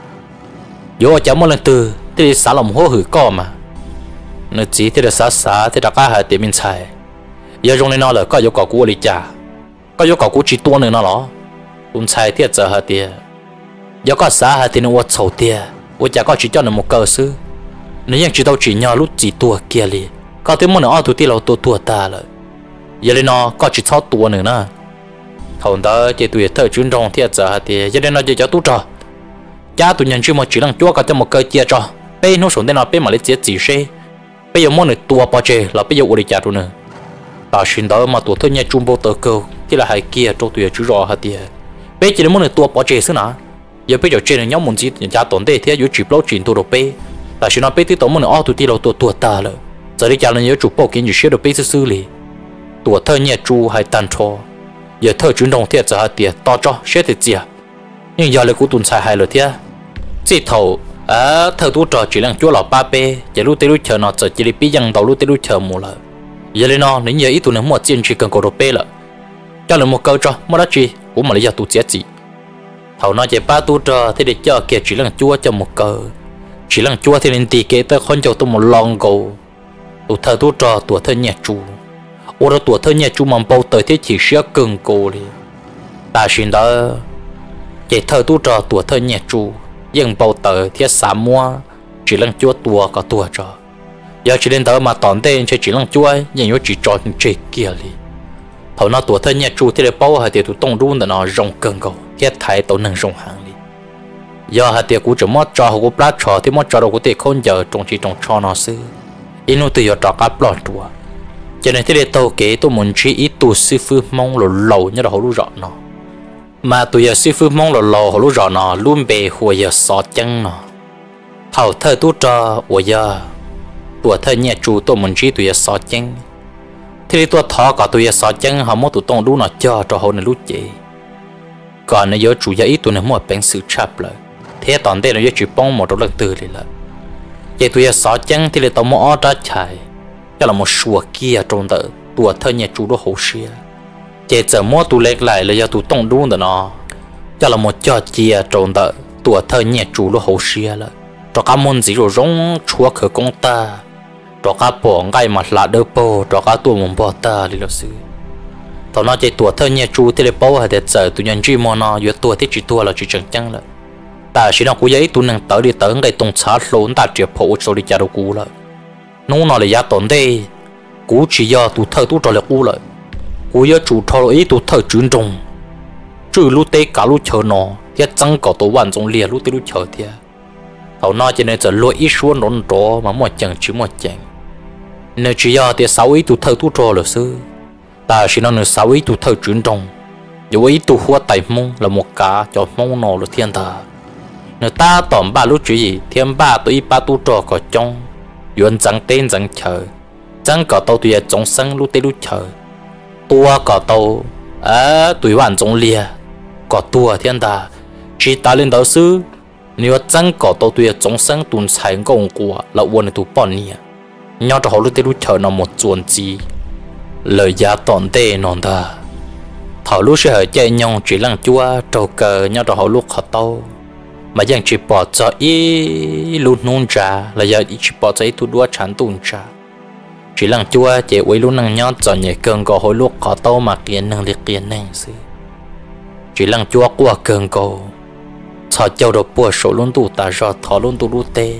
yếu chả mua lần từ thì xả lòng hố hử co mà nơi chỉ thì là xả xả thì đặt cả hai tiền mình xài giờ trong này nó là có yếu có cua đi chả có yếu có cua chỉ tu nữa nó đó cũng xài thì giờ hai tiền giờ có xả hai tiền nó uất sầu tiền uất chả có chỉ cho nó một cơ sư nếu như chỉ đâu chỉ nhau lúc chỉ tua kia đi có tiếng muốn nó tụi ti lâu tua tua ta rồi giờ đây nó có chỉ sáu tua nữa nè thằng đó chỉ tụi thợ chuyên trồng thì giờ thì giờ đây nó chỉ cho tu trò cha tụi nhân chưa một chỉ làm chúa có cho một cơ chia trò bây nó xuống đây nó bây mà lấy chia chỉ xe bây giờ muốn được tua bao chế là bây giờ uống đi cha rồi nè ta xin đó mà tụi thợ nhà trung bộ tờ câu thì là hai kia trong tụi chú rò hả thì bây giờ muốn được tua bao chế xứ nào giờ bây giờ trên là nhóm muốn gì cha tổn đề thì giờ chỉ bao chuyện tụi đồ bây ta xin nó bây thì tụi muốn được tụi ti lâu tụi tua ta rồi giờ đi cha là nhớ chụp bao kiến gì xíu được bây xử lý tụi thợ nhà chu hay tan trò giờ thợ chuyên đồng thiệt giờ tiệt to cho sẽ thiệt gì nhưng giờ lại cũng tuần sai hai lần thiệt chỉ thầu à thợ tu trò chỉ làm chúa lọ ba bê giờ lúc tới lúc chờ nó giờ chỉ đi bí dân đầu lúc tới lúc chờ mù lại giờ lên nó nếu giờ ít tuần nữa mua tiền chỉ cần cổ đồ bê là cho là một câu cho mua đó chi cũng mà lấy giờ tu chết gì thầu nó chỉ ba tu trò thì để cho kia chỉ làm chúa cho một câu chỉ làm chúa thì nên tì kế tới con cho tôi một lon cầu tụ thợ tu trò tụ thợ nhà chu ô đó tuổi thơ nhà chú mong bao tới thế chỉ sẽ cường cố đi ta xin đó chỉ thơ tu trò tuổi thơ nhà chú nhưng bao tới thế xã mua chỉ lần chúa tuổi có tuổi trò giờ chỉ đến đó mà tòn tên chỉ lần chúa nhưng nó chỉ trò những chuyện kia đi thầu nó tuổi thơ nhà chú thì để bao hạt tiền tụ tông luôn để nó rong cường cố thế thái tổ năng rong hàng đi giờ hạt tiền cũng chỉ mót trò của plát trò thì mót trò đâu có thể không giờ trong chỉ trong trò nó xứ inu từ giờ trò cá plát trò cho nên thế để tàu kế tôi muốn chỉ ít tu sư phụ mong lồ lầu như là họ lú rõ nó mà tụi giờ sư phụ mong lồ lầu họ lú rõ nó luôn bề hồi giờ xót chân nó thầu thơ tu trò hồi giờ tuổi thơ nhẹ chủ tôi muốn chỉ tụi giờ xót chân thế thì tôi thọ cả tụi giờ xót chân họ muốn tụi tông lú nó cho cho họ này lú chị còn nếu giờ chủ giờ ít tụi này mua bánh sứ chắp lại thế toàn đây là giờ chỉ bông một đôi lần từ đi lại vậy tụi giờ xót chân thì là tao mua ở trái chạy cho là một sủa kia trong tờ tuổi thơ nhà chú đó hậu xia chế giờ mua tụ lệch lại là do tụ tông đúng đó nó cho là một cho kia trong tờ tuổi thơ nhà chú đó hậu xia là cho cả môn gì rồi rong chúa khởi công ta cho cả bỏ ngay mặt là đỡ bò cho cả tuổi mồm bò ta đi là sự tao nói chế tuổi thơ nhà chú thì là bao hay để giờ tụ nhân chi mò nó giữa tuổi thì chỉ tuổi là chỉ chẳng chăng là ta chỉ nói cú giấy tụ năng tới đi tới ngay tung xả lốn ta chỉ phổ cho đi cha đâu cú là nó nói là giá tổn đây cú chỉ do tụ thợ tụ trò là cú lại cú do chủ trò ý tụ thợ chuyên trồng trừ lúc tê cả lúc chờ nó thiết chẳng có tổ hoàn trong lìa lúc tê lúc chờ thế thầu nói cho nên giờ lôi ít xuống nón trò mà một chẳng chỉ một chẳng nếu chỉ do thì sáu ý tụ thợ tụ trò là sư ta chỉ nói là sáu ý tụ thợ chuyên trồng dù ý tụ hoa tài mông là một cá cho mông nó là thiên ta nếu ta tóm ba lúc chuyện gì thiên ba tụ ý ba tụ trò có trong yuan chẳng tên chẳng chờ chẳng có tàu tùy trong sân lúc tê lúc chờ tua có tàu à tùy hoàn trong lìa có tua thiên ta chỉ ta lên đạo sư nếu chẳng có tàu tùy trong sân tuần sai công của là uốn tụ bọn nia nhau cho họ lúc tê lúc chờ nó một chuẩn gì lời giá tổn tệ non ta thảo lúc sẽ ở chạy nhau chỉ lăng chúa trâu cờ nhau cho họ lúc họ tàu màยังchỉ bỏ cho ít luôn nôn trà là giờ chỉ bỏ cho ít thu đua chán tuần trà chỉ lăng chua chỉ quay luôn năng nhót cho nhẹ cơn có hồi lúc có tao mà kiên năng liệt kiên năng xí chỉ lăng chua qua cơn có cho châu đồ bùa số luôn tụ ta cho thọ luôn tụ lú tê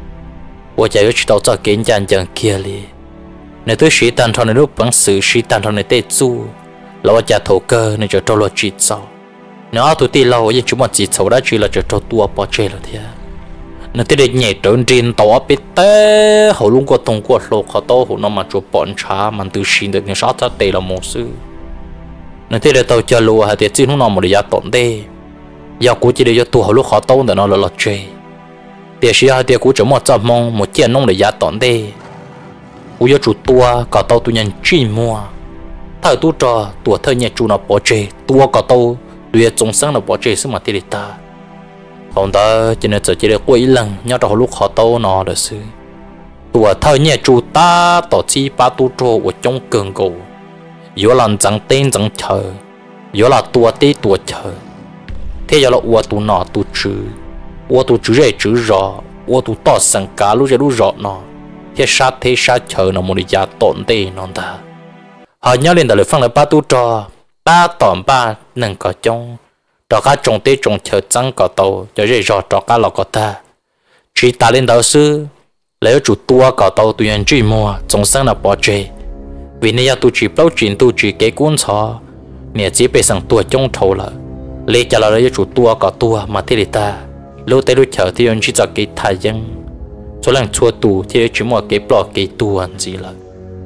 tôi chạy chỉ tao cho kiến chăn chẳng kia li nếu tôi sĩ tan thọ này lúc bằng sự sĩ tan thọ này tê chu là tôi chạy thổ cơ nên cho trâu lo chỉ sao nếu tụi ti lâu nhưng chúng mà chỉ xấu đã chỉ là cho tua bỏ chơi là thế nếu tụi đi nhảy trốn trên tàu bị té họ luôn có tung qua lô họ to họ nó mà chụp bọn cha mà từ xin được những sáu ta tệ là một sự nên thế là tàu cho lúa hay thì chỉ nó nằm một giá tổn đây giờ cú chỉ để cho tu họ lúc họ tông để nó là lọt chơi để xí hai thì cú chỉ một trăm mong một chiếc nông để giá tổn đây cú giờ chủ tua cả tàu tu nhân chi mua thời tu trò tua thời nhà chủ nó bỏ chơi tua cả tàu đuôi trồng sáng nó bỏ chơi xứ mà thế ta còn ta chỉ nên chỉ để quay lần nhớ cho họ lúc họ tàu nó được xứ tua thời nhà chủ ta tổ chi ba tu trò ở trong cường cầu yếu là chẳng tên chẳng chờ yếu là tua tê tua chờ thế giờ là ua tu nọ tu chữ ua tu chữ rẻ chữ rõ ua tu to sang cá lúc giờ lúc rõ nọ thế sát thế sát chờ nó một giá tổn tê non ta họ nhớ lên đời lời phăng là ba tu trò ba tỏm ba nâng có trong trò cá trồng tê trồng chờ trắng có tàu cho rẻ rõ trò cá lọ có ta chỉ ta lên đầu sư lấy chủ tua có tàu tùy anh truy mua trồng sang là bỏ chơi vì này tu chỉ bao chuyện tu chỉ cái cuốn sọ nè chỉ bị sang tua trong thầu là lấy cho là lấy chủ tua có tua mà thế ta lúc tới lúc chờ thì anh chỉ cho cái thời gian số lần chua tu thì chỉ một cái bỏ cái tu anh gì là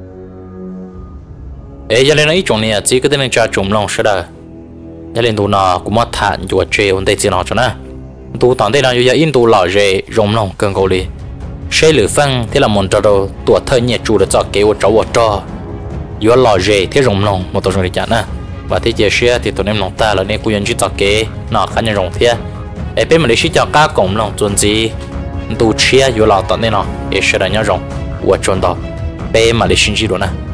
ấy giờ lên nói chuyện này chỉ có thể nên cho chúng lòng sẽ đó giờ lên tu nào cũng mất thản chùa chơi ổn định gì nào cho nó tu tạm đây là giờ in tu lò rề rộng lòng cần cầu đi xây lửa phăng thế là một trò đồ tuổi thơ nhẹ chủ được cho cái ô cháu ô trò yếu lò rề thế rộng lòng một tổ rộng chán à và thế giờ xe thì tụi em lòng ta là nên quy nhân chỉ cho cái nó khá nhân rộng thế ấy bên mà để chỉ cho các cổng lòng chuẩn gì tu chia yếu lò tận đây nó để sẽ là nhau rộng và chuẩn đó bên mà để xin chỉ luôn à